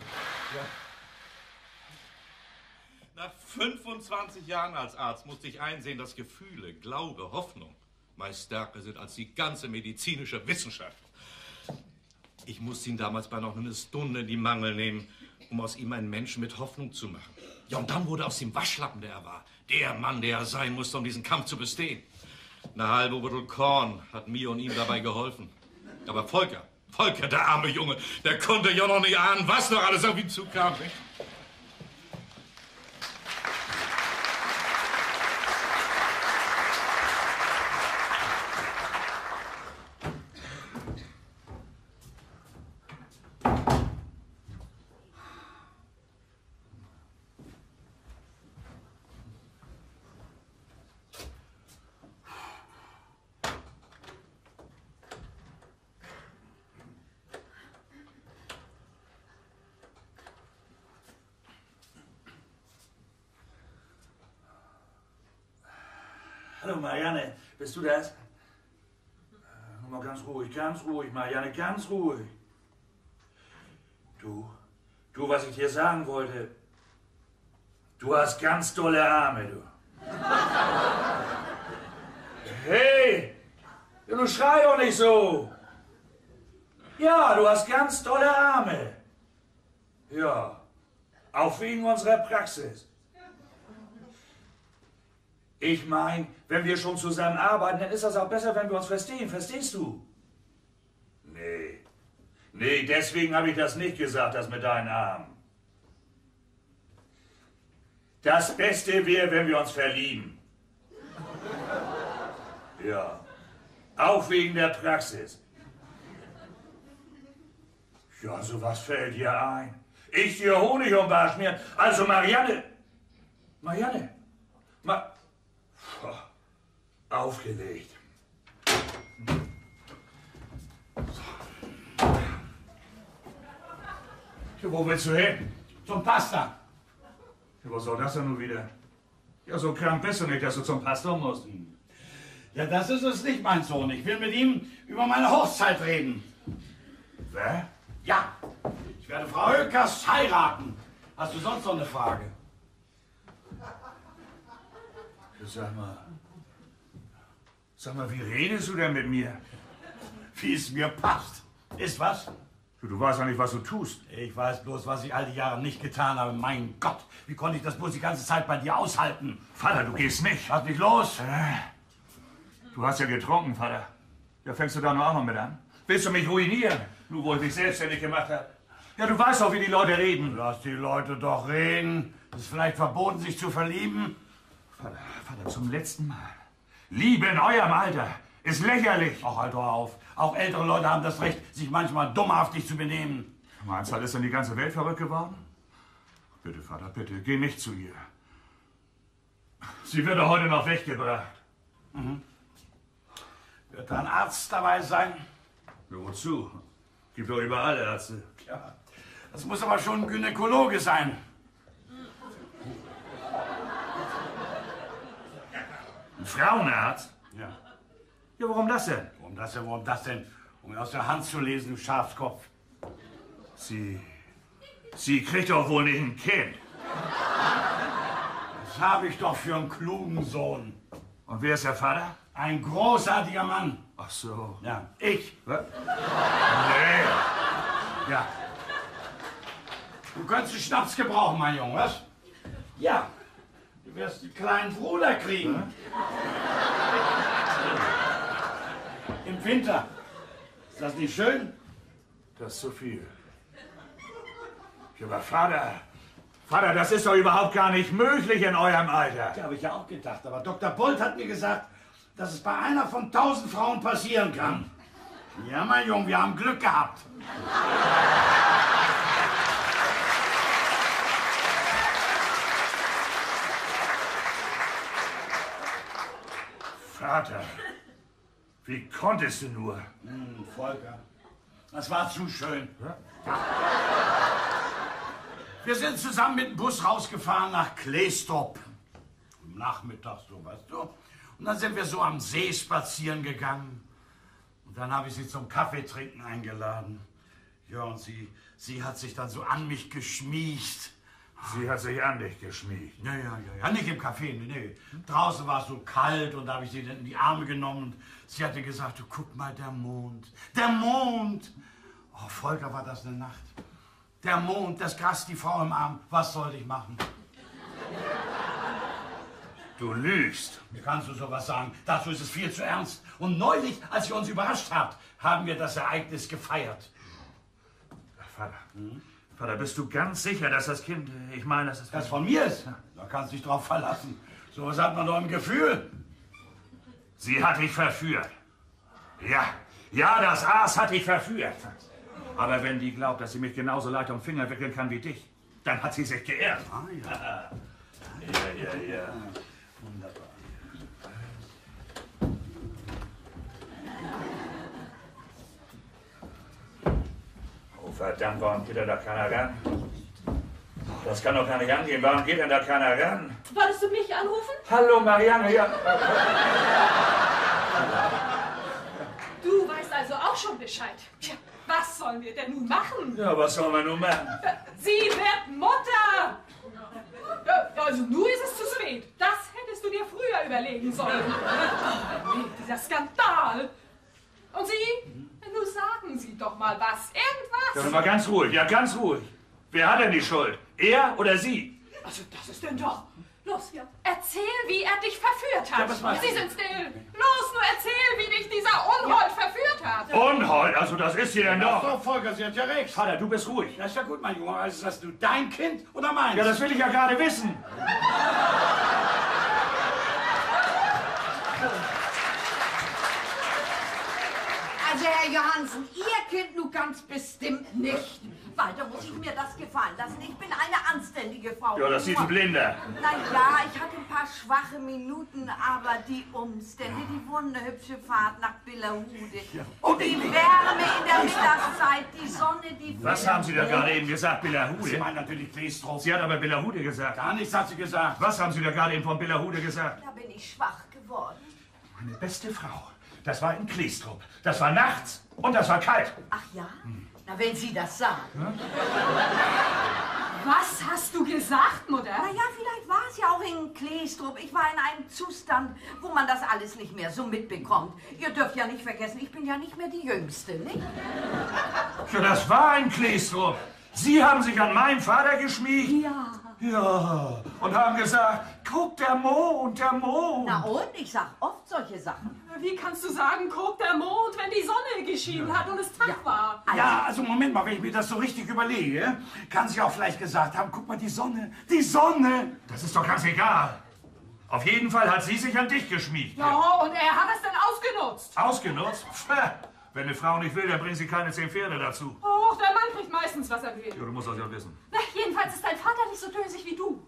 Nach fünfundzwanzig Jahren als Arzt musste ich einsehen, dass Gefühle, Glaube, Hoffnung meist stärker sind als die ganze medizinische Wissenschaft. Ich musste ihn damals bei noch eine Stunde in die Mangel nehmen, um aus ihm einen Menschen mit Hoffnung zu machen. Ja, und dann wurde aus dem Waschlappen, der er war, der Mann, der er sein musste, um diesen Kampf zu bestehen. Eine halbe Buddel Korn hat mir und ihm dabei geholfen. Aber Volker, Volker, der arme Junge, der konnte ja noch nicht ahnen, was noch alles auf ihn zukam. Nicht? Hallo Marianne, bist du das? Nur mal ganz ruhig, ganz ruhig, Marianne, ganz ruhig. Du, du, was ich dir sagen wollte, du hast ganz dolle Arme, du. Hey, du schrei doch nicht so. Ja, du hast ganz dolle Arme. Ja, auch wegen unserer Praxis. Ich meine, wenn wir schon zusammen arbeiten, dann ist das auch besser, wenn wir uns verstehen. Verstehst du? Nee. Nee, deswegen habe ich das nicht gesagt, das mit deinen Armen. Das Beste wäre, wenn wir uns verlieben. Ja. Auch wegen der Praxis. Ja, sowas fällt dir ein. Ich dir Honig um den Bart schmieren. Also Marianne. Marianne. Ma Aufgelegt. Ja, wo willst du hin? Zum Pasta. Ja, was soll das denn nun wieder? Ja, so krank bist du nicht, dass du zum Pastor musst. Ja, das ist es nicht, mein Sohn. Ich will mit ihm über meine Hochzeit reden. Wer? Ja, ich werde Frau Höckers heiraten. Hast du sonst noch eine Frage? Sag mal, sag mal, wie redest du denn mit mir? Wie es mir passt. Ist was? Du, du weißt ja nicht, was du tust. Ich weiß bloß, was ich all die Jahre nicht getan habe. Mein Gott, wie konnte ich das bloß die ganze Zeit bei dir aushalten? Vater, du gehst nicht. Lass mich los. Äh, du hast ja getrunken, Vater. Ja, fängst du da nur auch noch mit an? Willst du mich ruinieren? Nur wo ich mich selbstständig gemacht habe. Ja, du weißt auch, wie die Leute reden. Lass die Leute doch reden. Ist vielleicht verboten, sich zu verlieben? Vater, Vater, zum letzten Mal. Liebe in eurem Alter ist lächerlich. Ach, halt doch auf. Auch ältere Leute haben das Recht, sich manchmal dummhaftig zu benehmen. Meinst du, ist dann die ganze Welt verrückt geworden? Bitte, Vater, bitte, geh nicht zu ihr. Sie wird doch heute noch weggebracht. Mhm. Wird da ein Arzt dabei sein? Ja, wozu? Gibt doch überall Ärzte. Ja, das muss aber schon ein Gynäkologe sein. Ein Frauenarzt? Ja. Ja, warum das denn? Warum das denn, warum das denn? Um mir aus der Hand zu lesen, du Schafskopf. Sie... Sie kriegt doch wohl nicht ein Kind. Das habe ich doch für einen klugen Sohn. Und wer ist der Vater? Ein großartiger Mann. Ach so. Ja, ich. Was? Nee. Ja. Du könntest einen Schnaps gebrauchen, mein Junge, was? Ja. Du wirst einen kleinen Bruder kriegen. Hm? Im Winter. Ist das nicht schön? Das ist zu viel. Ja, aber Vater, Vater, das ist doch überhaupt gar nicht möglich in eurem Alter. Ja, habe ich ja auch gedacht. Aber Doktor Bolt hat mir gesagt, dass es bei einer von tausend Frauen passieren kann. Ja, mein Junge, wir haben Glück gehabt. Vater, wie konntest du nur? Hm, Volker, das war zu schön. Ja? Wir sind zusammen mit dem Bus rausgefahren nach Kleestrop. Am Nachmittag, so, weißt du. Und dann sind wir so am See spazieren gegangen. Und dann habe ich sie zum Kaffeetrinken eingeladen. Ja, und sie, sie hat sich dann so an mich geschmiegt. Sie hat sich an dich geschmiegt. Ja, ja, ja, ja. Nicht im Café, nee, nee. Draußen war es so kalt und da habe ich sie dann in die Arme genommen und sie hatte gesagt, du guck mal, der Mond. Der Mond! Oh, Volker, war das eine Nacht. Der Mond, das Gras, die Frau im Arm. Was sollte ich machen? Du lügst. Wie kannst du sowas sagen? Dazu ist es viel zu ernst. Und neulich, als ihr uns überrascht habt, haben wir das Ereignis gefeiert. Vater, hm? Vater, bist du ganz sicher, dass das Kind, ich meine, dass das... Das von mir ist? Da kannst du dich drauf verlassen. So was hat man doch im Gefühl. Sie hat dich verführt. Ja, ja, das Aas hat dich verführt. Aber wenn die glaubt, dass sie mich genauso leicht um den Finger wickeln kann wie dich, dann hat sie sich geirrt. Ah, ja. Ja, ja, ja. Wunderbar. Oh, verdammt, warum geht denn da keiner ran? Das kann doch gar nicht angehen. Warum geht denn da keiner ran? Wolltest du mich anrufen? Hallo, Marianne, ja. Du weißt also auch schon Bescheid. Tja, was sollen wir denn nun machen? Ja, was sollen wir nun machen? Sie wird Mutter! Ja, also nun ist es zu spät. Das hättest du dir früher überlegen sollen. Nee, dieser Skandal. Und Sie? Nun sagen Sie doch mal was. Irgendwas. Ja, mal ganz ruhig, ja, ganz ruhig. Wer hat denn die Schuld? Er oder Sie? Also das ist denn doch... Los, ja. Erzähl, wie er dich verführt hat. Ja, was meinst du? Sie sind still. Los, nur erzähl, wie dich dieser Unhold verführt hat. Unhold, also das ist sie denn Doch, doch. doch, Volker, sie hat ja recht. Vater, du bist ruhig. Das ist ja gut, mein Junge. Also ist das du dein Kind oder meins? Ja, das will ich ja gerade wissen. Also, Herr Johansen, ihr Kind, nun ganz bestimmt nicht. Weiter muss ich mir das gefallen lassen. Ich bin eine anständige Frau. Ja, das sieht ein Blinder. Na ja, ich hatte ein paar schwache Minuten, aber die Umstände, die wunderhübsche Fahrt nach Billerhude, Ja. die Wärme in der Mittagszeit, die Sonne, die... Was haben Sie da gerade eben gesagt, Sie Billerhude? meinen natürlich Kleestrup. Sie hat aber Billerhude gesagt. Gar nichts hat sie gesagt. Was haben Sie da gerade eben von Billerhude gesagt? Da bin ich schwach geworden. Meine beste Frau. Das war in Kleestrup. Das war nachts und das war kalt. Ach ja? Na, wenn Sie das sagen. Was hast du gesagt, Mutter? Na ja, vielleicht war es ja auch in Kleestrup. Ich war in einem Zustand, wo man das alles nicht mehr so mitbekommt. Ihr dürft ja nicht vergessen, ich bin ja nicht mehr die Jüngste, nicht? Ja, das war in Kleestrup. Sie haben sich an meinen Vater geschmiegt? Ja. Ja. Und haben gesagt, guck, der Mond, der Mond. Na und? Ich sag oft solche Sachen. Wie kannst du sagen, guck der Mond, wenn die Sonne geschienen hat und es Tag war? Ja, also Moment mal, wenn ich mir das so richtig überlege, kann sie auch vielleicht gesagt haben, guck mal, die Sonne, die Sonne. Das ist doch ganz egal. Auf jeden Fall hat sie sich an dich geschmiegt. Ja, und er hat es dann ausgenutzt. Ausgenutzt? Pff, wenn eine Frau nicht will, dann bringt sie keine zehn Pferde dazu. Och, der Mann kriegt meistens, was er will. Ja, du musst das ja wissen. Na, jedenfalls ist dein Vater nicht so dösig wie du.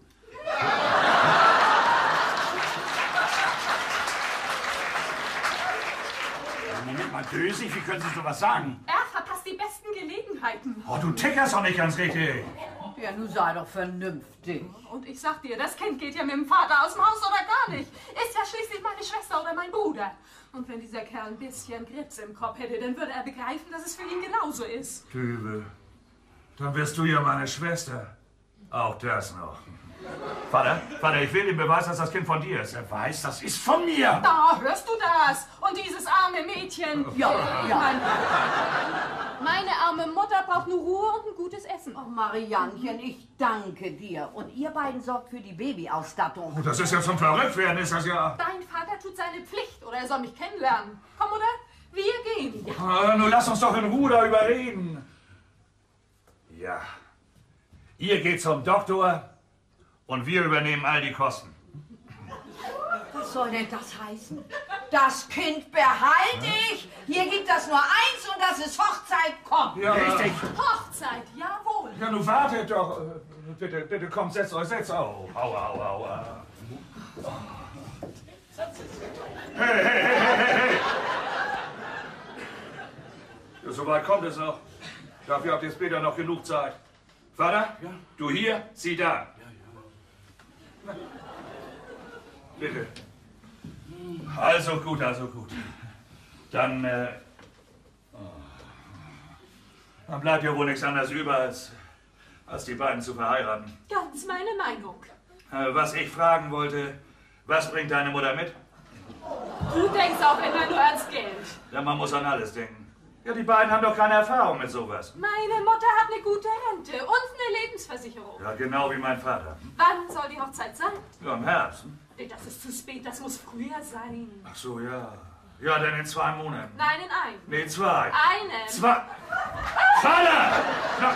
Moment mal, dösig, wie können Sie sowas sagen? Er verpasst die besten Gelegenheiten. Oh, du tickerst doch nicht ganz richtig. Ja, nun sei doch vernünftig. Und ich sag dir, das Kind geht ja mit dem Vater aus dem Haus oder gar nicht. Ist ja schließlich meine Schwester oder mein Bruder. Und wenn dieser Kerl ein bisschen Grips im Kopf hätte, dann würde er begreifen, dass es für ihn genauso ist. Dübel, dann wirst du ja meine Schwester. Auch das noch. Vater, Vater, ich will den Beweis, dass das Kind von dir ist. Er weiß, das ist von mir. Da, hörst du das? Und dieses arme Mädchen. Ja, ja. Mein, meine arme Mutter braucht nur Ruhe und ein gutes Essen. Oh, Mariannchen, ich danke dir. Und ihr beiden sorgt für die Babyausstattung. Oh, das ist ja zum Verrücktwerden, ist das ja. Dein Vater tut seine Pflicht oder er soll mich kennenlernen. Komm, Mutter, wir gehen. Ah, nun lass uns doch in Ruhe darüber reden. Ja. Ihr geht zum Doktor und wir übernehmen all die Kosten. Was soll denn das heißen? Das Kind behalte ich. Hier gibt es nur eins und das ist Hochzeit. Komm. Ja, Richtig. Hochzeit, jawohl. Ja, nun wartet doch. Bitte, bitte, kommt, setzt euch, setzt auf. Aua, aua, aua. Hey, hey, hey, hey, hey, hey. Ja, so weit kommt es noch. Dafür habt ihr später noch genug Zeit. Vater, ja? Du hier, sie da. Ja, ja. Bitte. Also gut, also gut. Dann, äh, dann bleibt ja wohl nichts anderes über, als, als die beiden zu verheiraten. Ganz meine Meinung. Äh, was ich fragen wollte, was bringt deine Mutter mit? Du denkst auch immer nur ans Geld. Ja, man muss an alles denken. Ja, die beiden haben doch keine Erfahrung mit sowas. Meine Mutter hat eine gute Rente und eine Lebensversicherung. Ja, genau wie mein Vater. Wann soll die Hochzeit sein? Ja, im Herbst. Das ist zu spät, das muss früher sein. Ach so, ja. Ja, dann in zwei Monaten. Nein, in einem. Nee, zwei. Einen. Zwei. Vater! Na,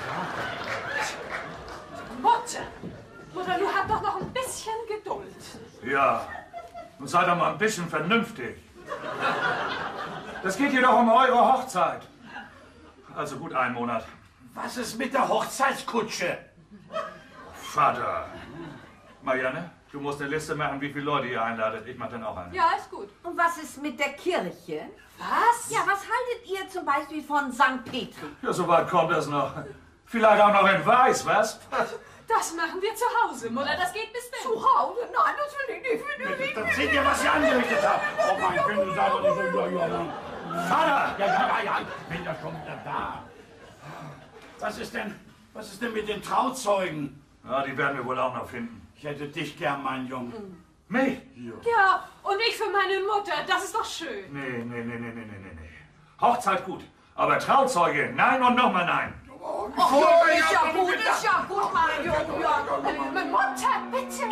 Mutter! Mutter, du hast doch noch ein bisschen Geduld. ja, nun seid doch mal ein bisschen vernünftig. Das geht hier doch um eure Hochzeit. Also gut, ein Monat. Was ist mit der Hochzeitskutsche? Vater. Marianne, du musst eine Liste machen, wie viele Leute ihr einladet. Ich mach dann auch eine. Ja, ist gut. Und was ist mit der Kirche? Was? Ja, was haltet ihr zum Beispiel von Sankt Petri? Ja, so weit kommt das noch. Vielleicht auch noch in Weiß, was? Das machen wir zu Hause, Mutter, das geht bestimmt. Zu Hause? Nein, das will ich nicht. Will ich Dann nicht. seht ihr, was ihr angerichtet habt. Oh mein Kind, du seid doch nicht so... Ja, ja, ja. Vater! Ja, ja, ja, ja, ich bin ja schon wieder da. Was ist denn, was ist denn mit den Trauzeugen? Ja, die werden wir wohl auch noch finden. Ich hätte dich gern, mein Junge. Mich? Ja, und ich für meine Mutter, das ist doch schön. Nee, nee, nee, nee, nee, nee, nee. Hochzeit gut, aber Trauzeuge, nein und nochmal nein. Oh, ja, ist ja gut, ist ja gut, mein Junge. Ja. Äh, Mutter, bitte.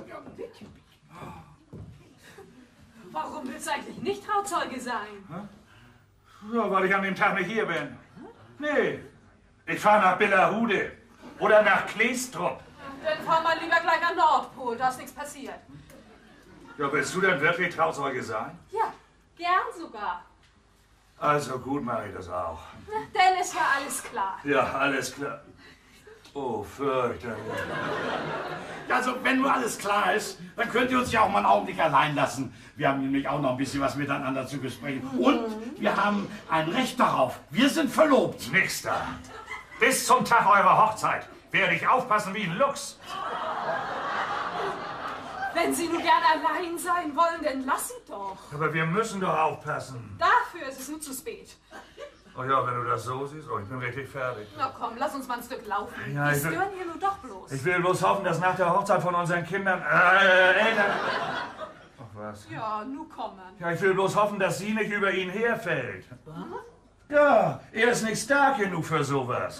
Warum willst du eigentlich nicht Trauzeuge sein? Ja, weil ich an dem Tag nicht hier bin. Nee, ich fahre nach Billerhude oder nach Kleestrup. Dann fahr mal lieber gleich an Nordpol, da ist nichts passiert. Ja, willst du denn wirklich Trauzeuge sein? Ja, gern sogar. Also gut mache ich das auch. Denn ist ja alles klar. Ja, alles klar. Oh, fürchterlich. Also, wenn nur alles klar ist, dann könnt ihr uns ja auch mal einen Augenblick allein lassen. Wir haben nämlich auch noch ein bisschen was miteinander zu besprechen. Und wir haben ein Recht darauf. Wir sind verlobt. Nix da. Bis zum Tag eurer Hochzeit werde ich aufpassen wie ein Luchs. Wenn Sie nur gern allein sein wollen, dann lass sie doch. Aber wir müssen doch aufpassen. Dafür ist es nur zu spät. Oh ja, wenn du das so siehst, oh, ich bin richtig fertig. Na komm, lass uns mal ein Stück laufen. Ja, Wir ich will- stören hier nur doch bloß. Ich will bloß hoffen, dass nach der Hochzeit von unseren Kindern... Äh, Eltern... Ach was. Ja, nu kommen. Ja, ich will bloß hoffen, dass sie nicht über ihn herfällt. Ja, er ist nicht stark genug für sowas.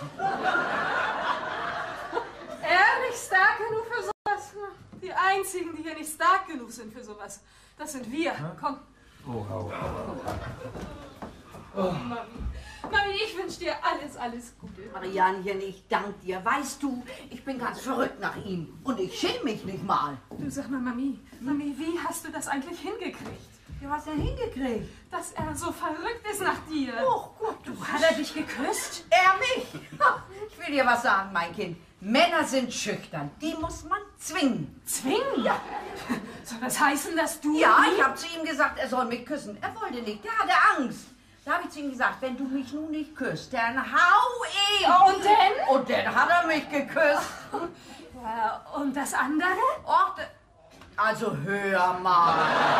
Er nicht stark genug für sowas? Die einzigen, die hier nicht stark genug sind für sowas, das sind wir. Komm. Oh, hau, Oh, Mami. Mami, ich wünsche dir alles, alles Gute. Marianchen, ich danke dir. Weißt du, ich bin ganz verrückt nach ihm. Und ich schäme mich nicht mal. Du sag mal, Mami, Mami, wie hast du das eigentlich hingekriegt? Ja, was denn hingekriegt? Dass er so verrückt ist nach dir. Oh Gott, du Hat er dich geküsst? Er mich? Ha, ich will dir was sagen, mein Kind. Männer sind schüchtern. Die muss man zwingen. Zwingen? Ja. Soll das heißen, dass du... Ja, ich habe zu ihm gesagt, er soll mich küssen. Er wollte nicht, der hatte Angst. Da habe ich zu ihm gesagt, wenn du mich nun nicht küsst, dann hau ich. Und dann? Und dann hat er mich geküsst. Ja, und das andere? Och, de- also hör mal.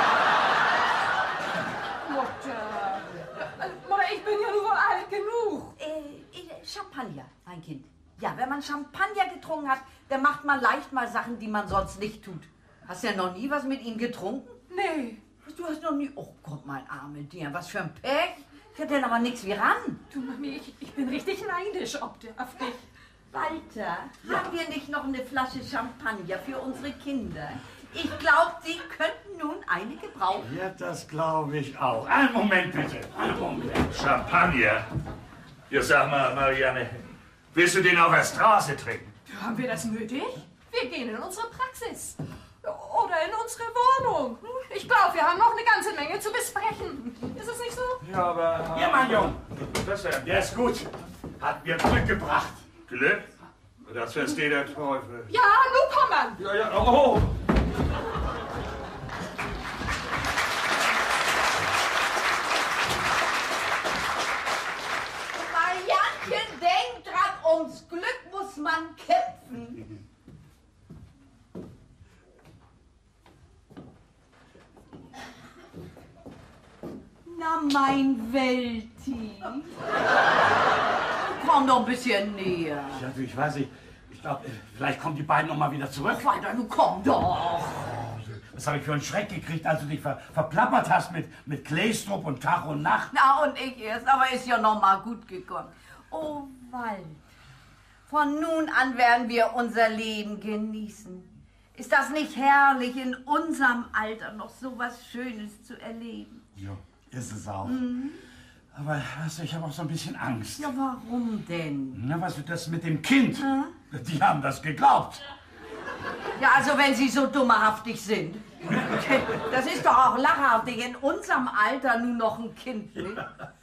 Mutter. Mutter, ich bin ja nur wohl alt genug. Äh, äh, Champagner, mein Kind. Ja, wenn man Champagner getrunken hat, dann macht man leicht mal Sachen, die man sonst nicht tut. Hast du ja noch nie was mit ihm getrunken? Nee. Du hast noch nie... Oh Gott, mein arme Dir, was für ein Pech. Ich hatte denn aber nichts wie ran. Du, Mami, ich, ich bin richtig neidisch ob der, auf dich. Walter, haben wir nicht noch eine Flasche Champagner für unsere Kinder? Ich glaube, sie könnten nun eine gebrauchen. Ja, das glaube ich auch. Einen Moment bitte. Einen Moment. Champagner? Ja, sag mal, Marianne, willst du den auf der Straße trinken? Haben wir das nötig? Wir gehen in unsere Praxis. Oder in unsere Wohnung. Ich glaube, wir haben noch eine ganze Menge zu besprechen. Ist es nicht so? Ja, aber... Hier, mein Junge. Was denn? Der ist gut. Hat mir Glück gebracht. Glück? Das versteht der Teufel. Ja, nun kommen. Ja, ja, oh! Marianchen, denk dran, ums Glück muss man kämpfen. Na, mein Welti. Komm doch ein bisschen näher. Ja, du, ich weiß nicht. Ich glaube, vielleicht kommen die beiden noch mal wieder zurück. Weiter, nun komm doch. Was habe ich für einen Schreck gekriegt, als du dich ver verplappert hast mit, mit Kleistrup und Tag und Nacht? Na, und ich erst, aber ist ja noch mal gut gekommen. Oh, Wald, von nun an werden wir unser Leben genießen. Ist das nicht herrlich, in unserem Alter noch so was Schönes zu erleben? Ja, ist es auch. Mhm. Aber weißt du, ich habe auch so ein bisschen Angst. Ja, warum denn? Na, weißt du, das mit dem Kind, hm? Die haben das geglaubt. Ja, also wenn sie so dummerhaftig sind. Das ist doch auch lachhaftig, in unserem Alter nun noch ein Kind, nicht?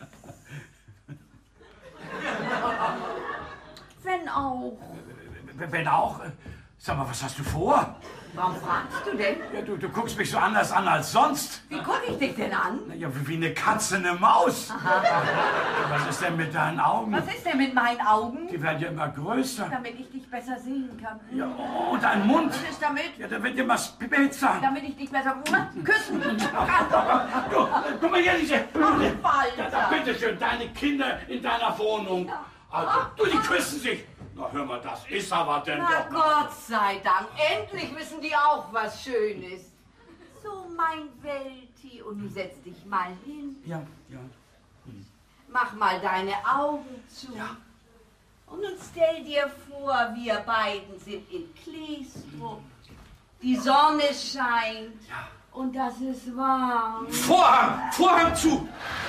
Wenn auch. Wenn auch. Sag mal, was hast du vor? Warum fragst du denn? Ja, du, du guckst mich so anders an als sonst. Wie gucke ich dich denn an? Na ja, wie eine Katze eine Maus. Aha. Was ist denn mit deinen Augen? Was ist denn mit meinen Augen? Die werden ja immer größer. Damit ich dich besser sehen kann. Ja, und dein Mund? Was ist damit? Ja, der wird immer spitzer. Damit ich dich besser küssen kann. Du, guck mal hier, diese... Ach, Ja, Walter. da, bitteschön, deine Kinder in deiner Wohnung. Also, du, die küssen sich. Na, hör mal, das ist aber denn Na doch... Gott sei Dank, endlich wissen die auch was Schönes. So, mein Welti, und du setz dich mal hin. Ja, ja. Mach mal deine Augen zu. Ja. Und nun stell dir vor, wir beiden sind in Kleestrup. Die Sonne scheint. Ja. Und das ist warm. Vorhang! Vorhang zu!